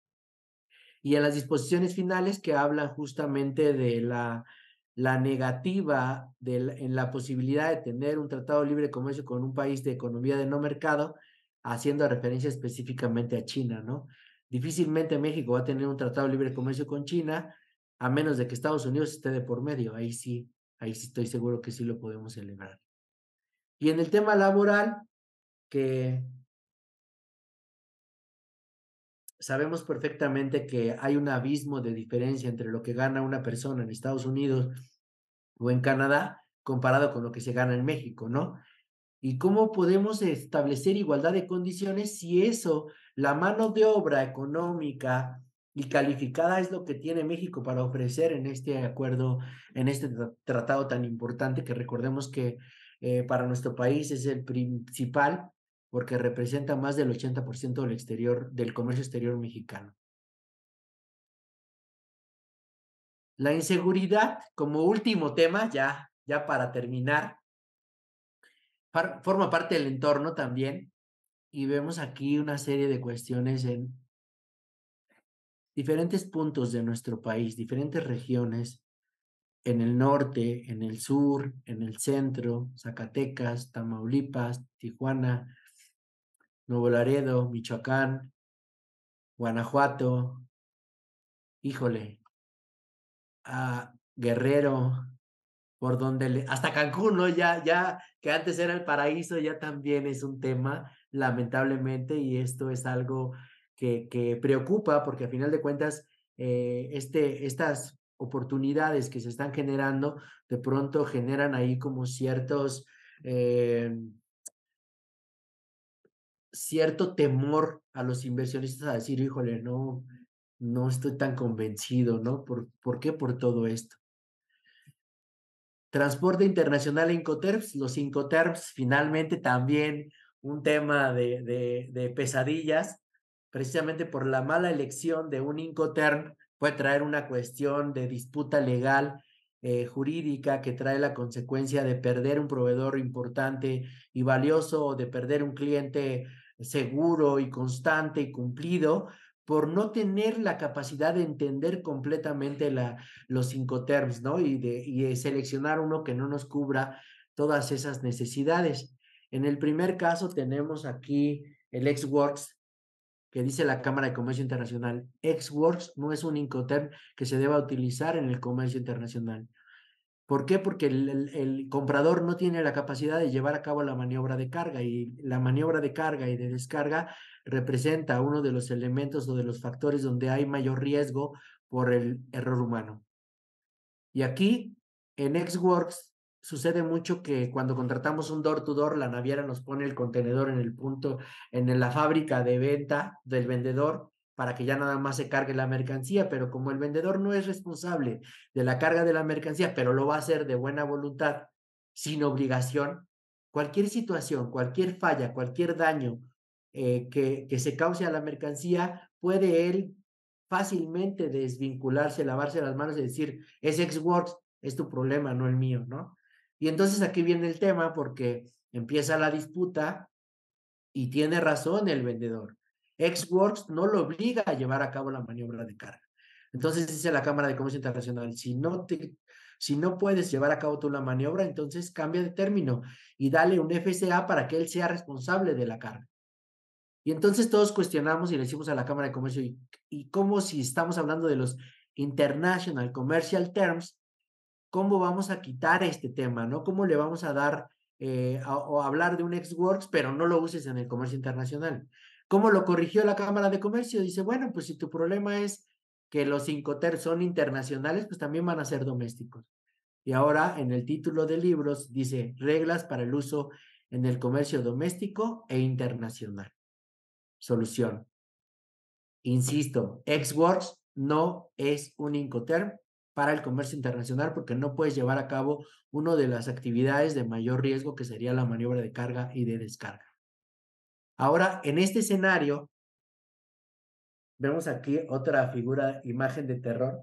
Y en las disposiciones finales que hablan justamente de la, la negativa de la, en la posibilidad de tener un tratado de libre comercio con un país de economía de no mercado, haciendo referencia específicamente a China, ¿no? Difícilmente México va a tener un tratado de libre comercio con China, a menos de que Estados Unidos esté de por medio. Ahí sí, ahí sí estoy seguro que sí lo podemos celebrar. Y en el tema laboral, que sabemos perfectamente que hay un abismo de diferencia entre lo que gana una persona en Estados Unidos o en Canadá comparado con lo que se gana en México, ¿no? ¿Y cómo podemos establecer igualdad de condiciones si eso, la mano de obra económica y calificada es lo que tiene México para ofrecer en este acuerdo, en este tra- tratado tan importante que recordemos que eh, para nuestro país es el principal porque representa más del ochenta por ciento del exterior, del comercio exterior mexicano? La inseguridad, como último tema, ya, ya para terminar, par- forma parte del entorno también. Y vemos aquí una serie de cuestiones en diferentes puntos de nuestro país, diferentes regiones, en el norte, en el sur, en el centro, Zacatecas, Tamaulipas, Tijuana, Nuevo Laredo, Michoacán, Guanajuato, híjole, a Guerrero, por donde le, hasta Cancún, ¿no? Ya, ya, que antes era el paraíso, ya también es un tema, lamentablemente, y esto es algo que, que preocupa, porque a final de cuentas, eh, este, estas oportunidades que se están generando, de pronto generan ahí como ciertos, eh, cierto temor a los inversionistas a decir, híjole, no, no estoy tan convencido, ¿no? ¿Por, por qué? Por todo esto. Transporte internacional e Incoterms, los Incoterms finalmente también un tema de, de, de pesadillas, precisamente por la mala elección de un Incoterm puede traer una cuestión de disputa legal, eh, jurídica, que trae la consecuencia de perder un proveedor importante y valioso, o de perder un cliente seguro y constante y cumplido, por no tener la capacidad de entender completamente la, los Incoterms, ¿no? Y de, y de seleccionar uno que no nos cubra todas esas necesidades. En el primer caso tenemos aquí el Ex-Works, que dice la Cámara de Comercio Internacional. Ex-Works no es un Incoterm que se deba utilizar en el comercio internacional. ¿Por qué? Porque el, el, el, comprador no tiene la capacidad de llevar a cabo la maniobra de carga, y la maniobra de carga y de descarga representa uno de los elementos o de los factores donde hay mayor riesgo por el error humano. Y aquí en Ex-Works sucede mucho que cuando contratamos un door-to-door, la naviera nos pone el contenedor en el punto, en la fábrica de venta del vendedor, para que ya nada más se cargue la mercancía, pero como el vendedor no es responsable de la carga de la mercancía, pero lo va a hacer de buena voluntad, sin obligación, cualquier situación, cualquier falla, cualquier daño eh, que, que se cause a la mercancía, puede él fácilmente desvincularse, lavarse las manos y decir, es Ex-Works, es tu problema, no el mío, ¿no? Y entonces aquí viene el tema, porque empieza la disputa y tiene razón el vendedor. Ex-Works no lo obliga a llevar a cabo la maniobra de carga. Entonces dice la Cámara de Comercio Internacional, si no, te, si no puedes llevar a cabo tú la maniobra, entonces cambia de término y dale un F C A para que él sea responsable de la carga. Y entonces todos cuestionamos y le decimos a la Cámara de Comercio, y, y cómo, si estamos hablando de los International Commercial Terms, ¿cómo vamos a quitar este tema, no? ¿Cómo le vamos a dar eh, a, o hablar de un Ex-Works, pero no lo uses en el comercio internacional? ¿Cómo lo corrigió la Cámara de Comercio? Dice, bueno, pues si tu problema es que los Incoterms son internacionales, pues también van a ser domésticos. Y ahora en el título de libros dice, reglas para el uso en el comercio doméstico e internacional. Solución. Insisto, Ex-Works no es un Incoterm para el comercio internacional, porque no puedes llevar a cabo una de las actividades de mayor riesgo, que sería la maniobra de carga y de descarga. Ahora, en este escenario, vemos aquí otra figura, imagen de terror.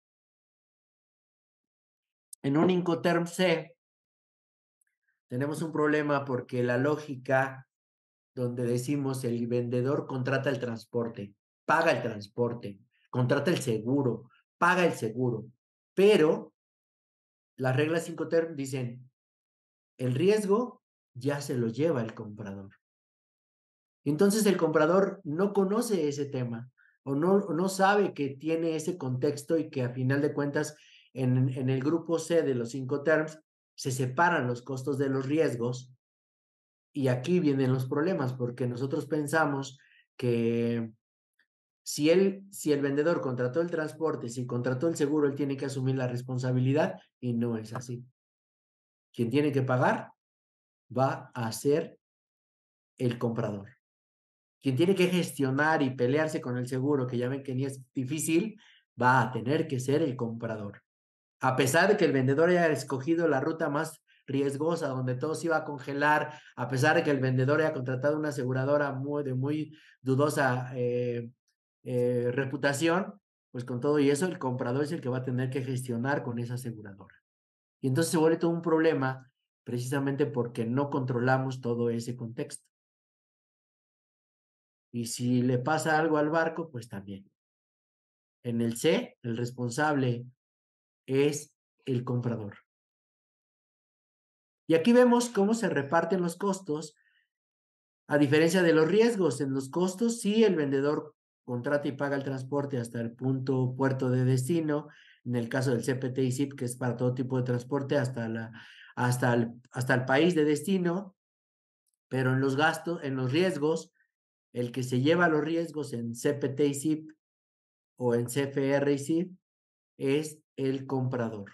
En un Incoterm C, tenemos un problema porque la lógica donde decimos el vendedor contrata el transporte, paga el transporte, contrata el seguro, paga el seguro, pero las reglas Incoterm dicen, el riesgo ya se lo lleva el comprador. Entonces el comprador no conoce ese tema, o no, o no sabe que tiene ese contexto y que a final de cuentas en, en el grupo C de los cinco terms se separan los costos de los riesgos y aquí vienen los problemas porque nosotros pensamos que si él, si el vendedor contrató el transporte, si contrató el seguro, él tiene que asumir la responsabilidad y no es así. Quien tiene que pagar va a ser el comprador. Quien tiene que gestionar y pelearse con el seguro, que ya ven que ni es difícil, va a tener que ser el comprador. A pesar de que el vendedor haya escogido la ruta más riesgosa, donde todo se iba a congelar, a pesar de que el vendedor haya contratado una aseguradora muy, de muy dudosa eh, eh, reputación, pues con todo y eso, el comprador es el que va a tener que gestionar con esa aseguradora. Y entonces se vuelve todo un problema precisamente porque no controlamos todo ese contexto. Y si le pasa algo al barco, pues también. En el C, el responsable es el comprador. Y aquí vemos cómo se reparten los costos, a diferencia de los riesgos. En los costos, sí, el vendedor contrata y paga el transporte hasta el punto puerto de destino. En el caso del C P T y S I P, que es para todo tipo de transporte, hasta, la, hasta, el, hasta el país de destino. Pero en los gastos, en los riesgos, el que se lleva los riesgos en C P T y S I P o en C F R y S I P es el comprador.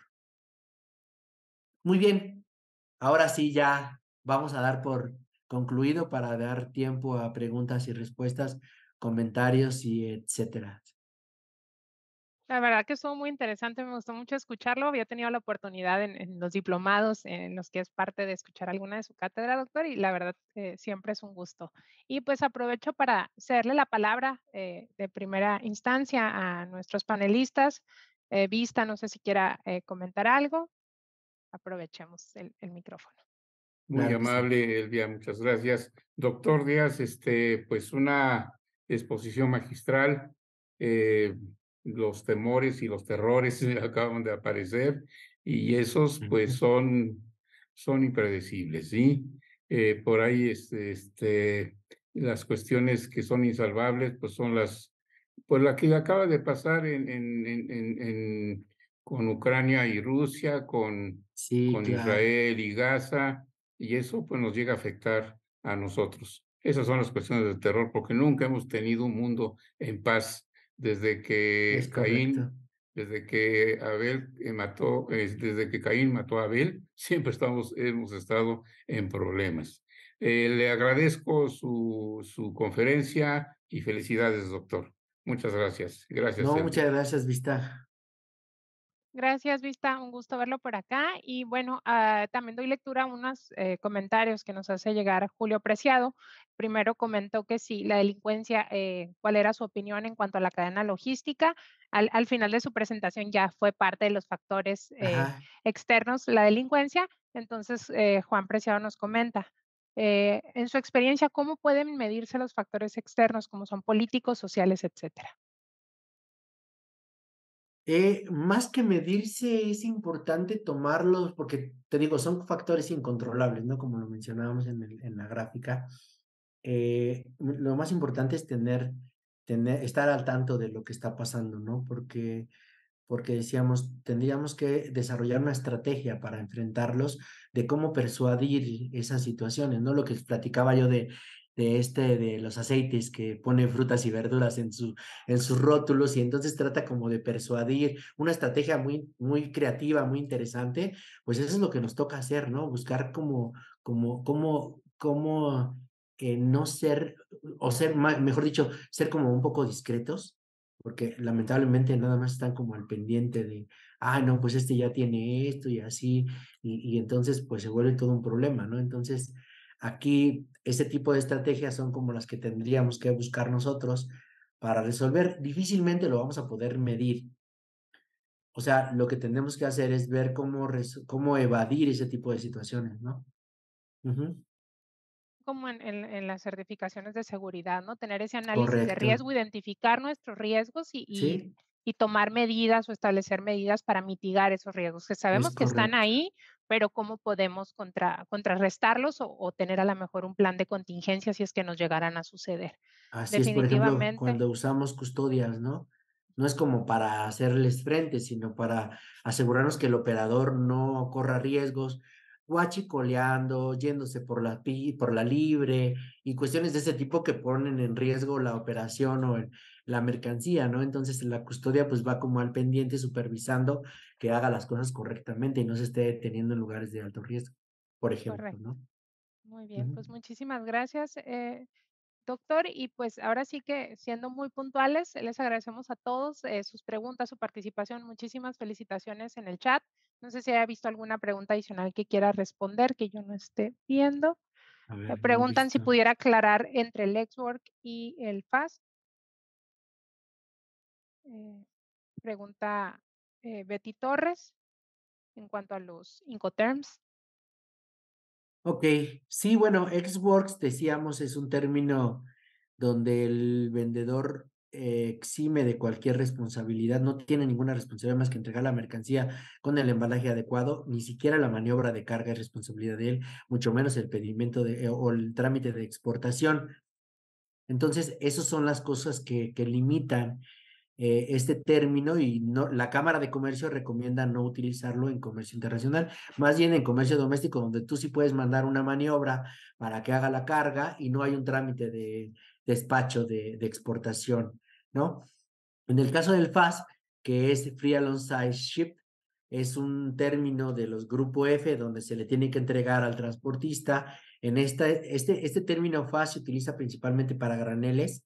Muy bien, ahora sí ya vamos a dar por concluido para dar tiempo a preguntas y respuestas, comentarios y etcétera. La verdad que estuvo muy interesante, me gustó mucho escucharlo. Había tenido la oportunidad en, en los diplomados en los que es parte de escuchar alguna de su cátedra, doctor, y la verdad eh, siempre es un gusto. Y pues aprovecho para cederle la palabra eh, de primera instancia a nuestros panelistas. Eh, Vista, no sé si quiera eh, comentar algo. Aprovechemos el, el micrófono. Muy Claro que sí. amable, Elvia, muchas gracias. Doctor Díaz, este, pues una exposición magistral. eh, los temores y los terrores acaban de aparecer y esos pues son, son impredecibles, ¿sí? Eh, por ahí este, este, las cuestiones que son insalvables pues son las, pues la que acaba de pasar en, en, en, en, en- con Ucrania y Rusia, con, Sí, con claro, Israel y Gaza, y eso pues nos llega a afectar a nosotros. Esas son las cuestiones del terror, porque nunca hemos tenido un mundo en paz desde es que correcto. Caín, desde que Abel eh, mató, eh, desde que Caín mató a Abel, siempre estamos, hemos estado en problemas. Eh, le agradezco su, su conferencia y felicidades, doctor. Muchas gracias. Gracias, No, Elvia. muchas gracias, Vista. Gracias, Vista. Un gusto verlo por acá. Y bueno, ah, también doy lectura a unos eh, comentarios que nos hace llegar Julio Preciado. Primero comentó que sí, la delincuencia, eh, cuál era su opinión en cuanto a la cadena logística. Al, al final de su presentación ya fue parte de los factores eh, Ajá. externos, la delincuencia. Entonces, eh, Juan Preciado nos comenta. eh, en su experiencia, ¿cómo pueden medirse los factores externos, como son políticos, sociales, etcétera? Eh, más que medirse, es importante tomarlos, porque te digo, son factores incontrolables, ¿no? Como lo mencionábamos en, el- en la gráfica. Eh, lo más importante es tener, tener, estar al tanto de lo que está pasando, ¿no? Porque porque decíamos, tendríamos que desarrollar una estrategia para enfrentarlos, de cómo persuadir esas situaciones, ¿no? Lo que les platicaba yo de, de este, de los aceites que pone frutas y verduras en su, en sus rótulos, y entonces trata como de persuadir una estrategia muy, muy creativa, muy interesante, pues eso es lo que nos toca hacer, ¿no? Buscar como, como, como, como que no ser, o ser, ma- mejor dicho, ser como un poco discretos, porque lamentablemente nada más están como al pendiente de, ah, no, pues este ya tiene esto y así, y, y entonces pues se vuelve todo un problema, ¿no? Entonces, aquí ese tipo de estrategias son como las que tendríamos que buscar nosotros para resolver. Difícilmente lo vamos a poder medir. O sea, lo que tenemos que hacer es ver cómo, res- cómo evadir ese tipo de situaciones, ¿no? Ujú. Como en, en- en las certificaciones de seguridad, ¿no? Tener ese análisis de Correcto. riesgo, identificar nuestros riesgos y, y Sí, y tomar medidas o establecer medidas para mitigar esos riesgos, que sabemos Es que están correcto. ahí, pero cómo podemos contra, contrarrestarlos o, o tener a lo mejor un plan de contingencia si es que nos llegaran a suceder. Así es, por ejemplo, Definitivamente, cuando usamos custodias, ¿no? No es como para hacerles frente, sino para asegurarnos que el operador no corra riesgos, guachicoleando, yéndose por la, pi- por la libre y cuestiones de ese tipo que ponen en riesgo la operación o el- la mercancía, ¿no? Entonces la custodia pues va como al pendiente supervisando que haga las cosas correctamente y no se esté deteniendo en lugares de alto riesgo, por ejemplo, correcto. ¿no? Muy bien, Ujú. pues muchísimas gracias. eh, Doctor, y pues ahora sí que siendo muy puntuales, les agradecemos a todos eh, sus preguntas, su participación. Muchísimas felicitaciones en el chat. No sé si haya visto alguna pregunta adicional que quiera responder que yo no esté viendo. A Me ver, no he preguntan si visto. pudiera aclarar entre el Xwork y el F A S. Eh, pregunta eh, Betty Torres en cuanto a los Incoterms. Ok, sí, bueno, ex-works, decíamos, es un término donde el vendedor eh, exime de cualquier responsabilidad, no tiene ninguna responsabilidad más que entregar la mercancía con el embalaje adecuado, ni siquiera la maniobra de carga es responsabilidad de él, mucho menos el pedimento de, eh, o el trámite de exportación. Entonces, esas son las cosas que, que limitan eh, este término y no, la Cámara de Comercio recomienda no utilizarlo en comercio internacional, más bien en comercio doméstico, donde tú sí puedes mandar una maniobra para que haga la carga y no hay un trámite de despacho de, de exportación, ¿no? En el caso del F A S, que es Free Alongside Ship, es un término de los Grupo F donde se le tiene que entregar al transportista. En esta, este, este término F A S se utiliza principalmente para graneles,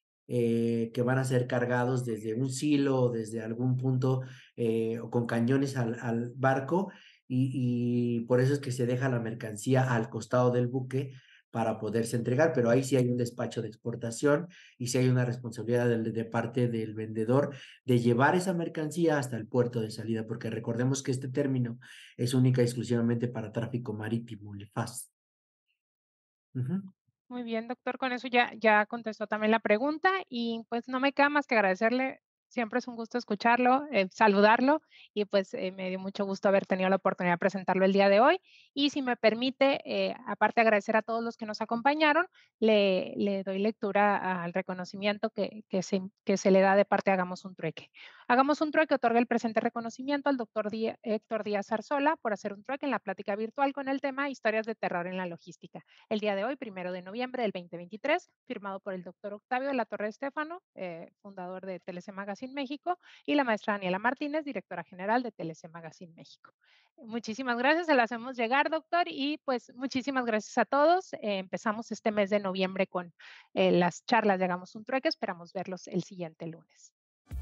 eh, que van a ser cargados desde un silo o desde algún punto eh, o con cañones al, al barco y, y por eso es que se deja la mercancía al costado del buque para poderse entregar, pero ahí sí hay un despacho de exportación y sí hay una responsabilidad de, de parte del vendedor de llevar esa mercancía hasta el puerto de salida, porque recordemos que este término es única y exclusivamente para tráfico marítimo, el F A S. Uh-huh. Muy bien, doctor, con eso ya, ya contestó también la pregunta y pues no me queda más que agradecerle. Siempre es un gusto escucharlo, eh, saludarlo y pues eh, me dio mucho gusto haber tenido la oportunidad de presentarlo el día de hoy. Y si me permite, eh, aparte de agradecer a todos los que nos acompañaron, le, le doy lectura al reconocimiento que, que, se, que se le da de parte de Hagamos un Trueque. Hagamos un Trueque otorga el presente reconocimiento al doctor Héctor Díaz Arzola por hacer un trueque en la plática virtual con el tema Historias de terror en la logística. El día de hoy, primero de noviembre del veinte veintitrés, firmado por el doctor Octavio de la Torre Estefano, eh, fundador de T L C Magazine México, y la maestra Daniela Martínez, directora general de T L C Magazine México. Muchísimas gracias, se las hacemos llegar, doctor, y pues muchísimas gracias a todos. Eh, empezamos este mes de noviembre con eh, las charlas de Hagamos un Trueque, esperamos verlos el siguiente lunes.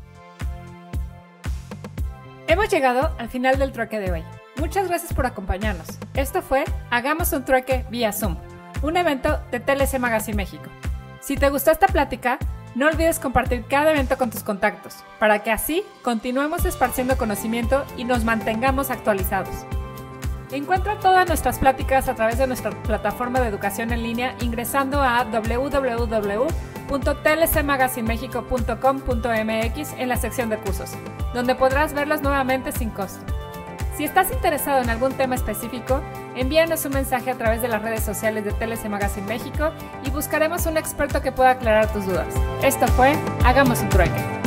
Hemos llegado al final del trueque de hoy. Muchas gracias por acompañarnos. Esto fue Hagamos un Trueque vía Zoom, un evento de T L C Magazine México. Si te gustó esta plática, no olvides compartir cada evento con tus contactos, para que así continuemos esparciendo conocimiento y nos mantengamos actualizados. Encuentra todas nuestras pláticas a través de nuestra plataforma de educación en línea ingresando a w w w punto t l c magazine mexico punto com punto m x en la sección de cursos, donde podrás verlas nuevamente sin costo. Si estás interesado en algún tema específico, envíanos un mensaje a través de las redes sociales de T L C Magazine México y buscaremos un experto que pueda aclarar tus dudas. Esto fue Hagamos un Trueque.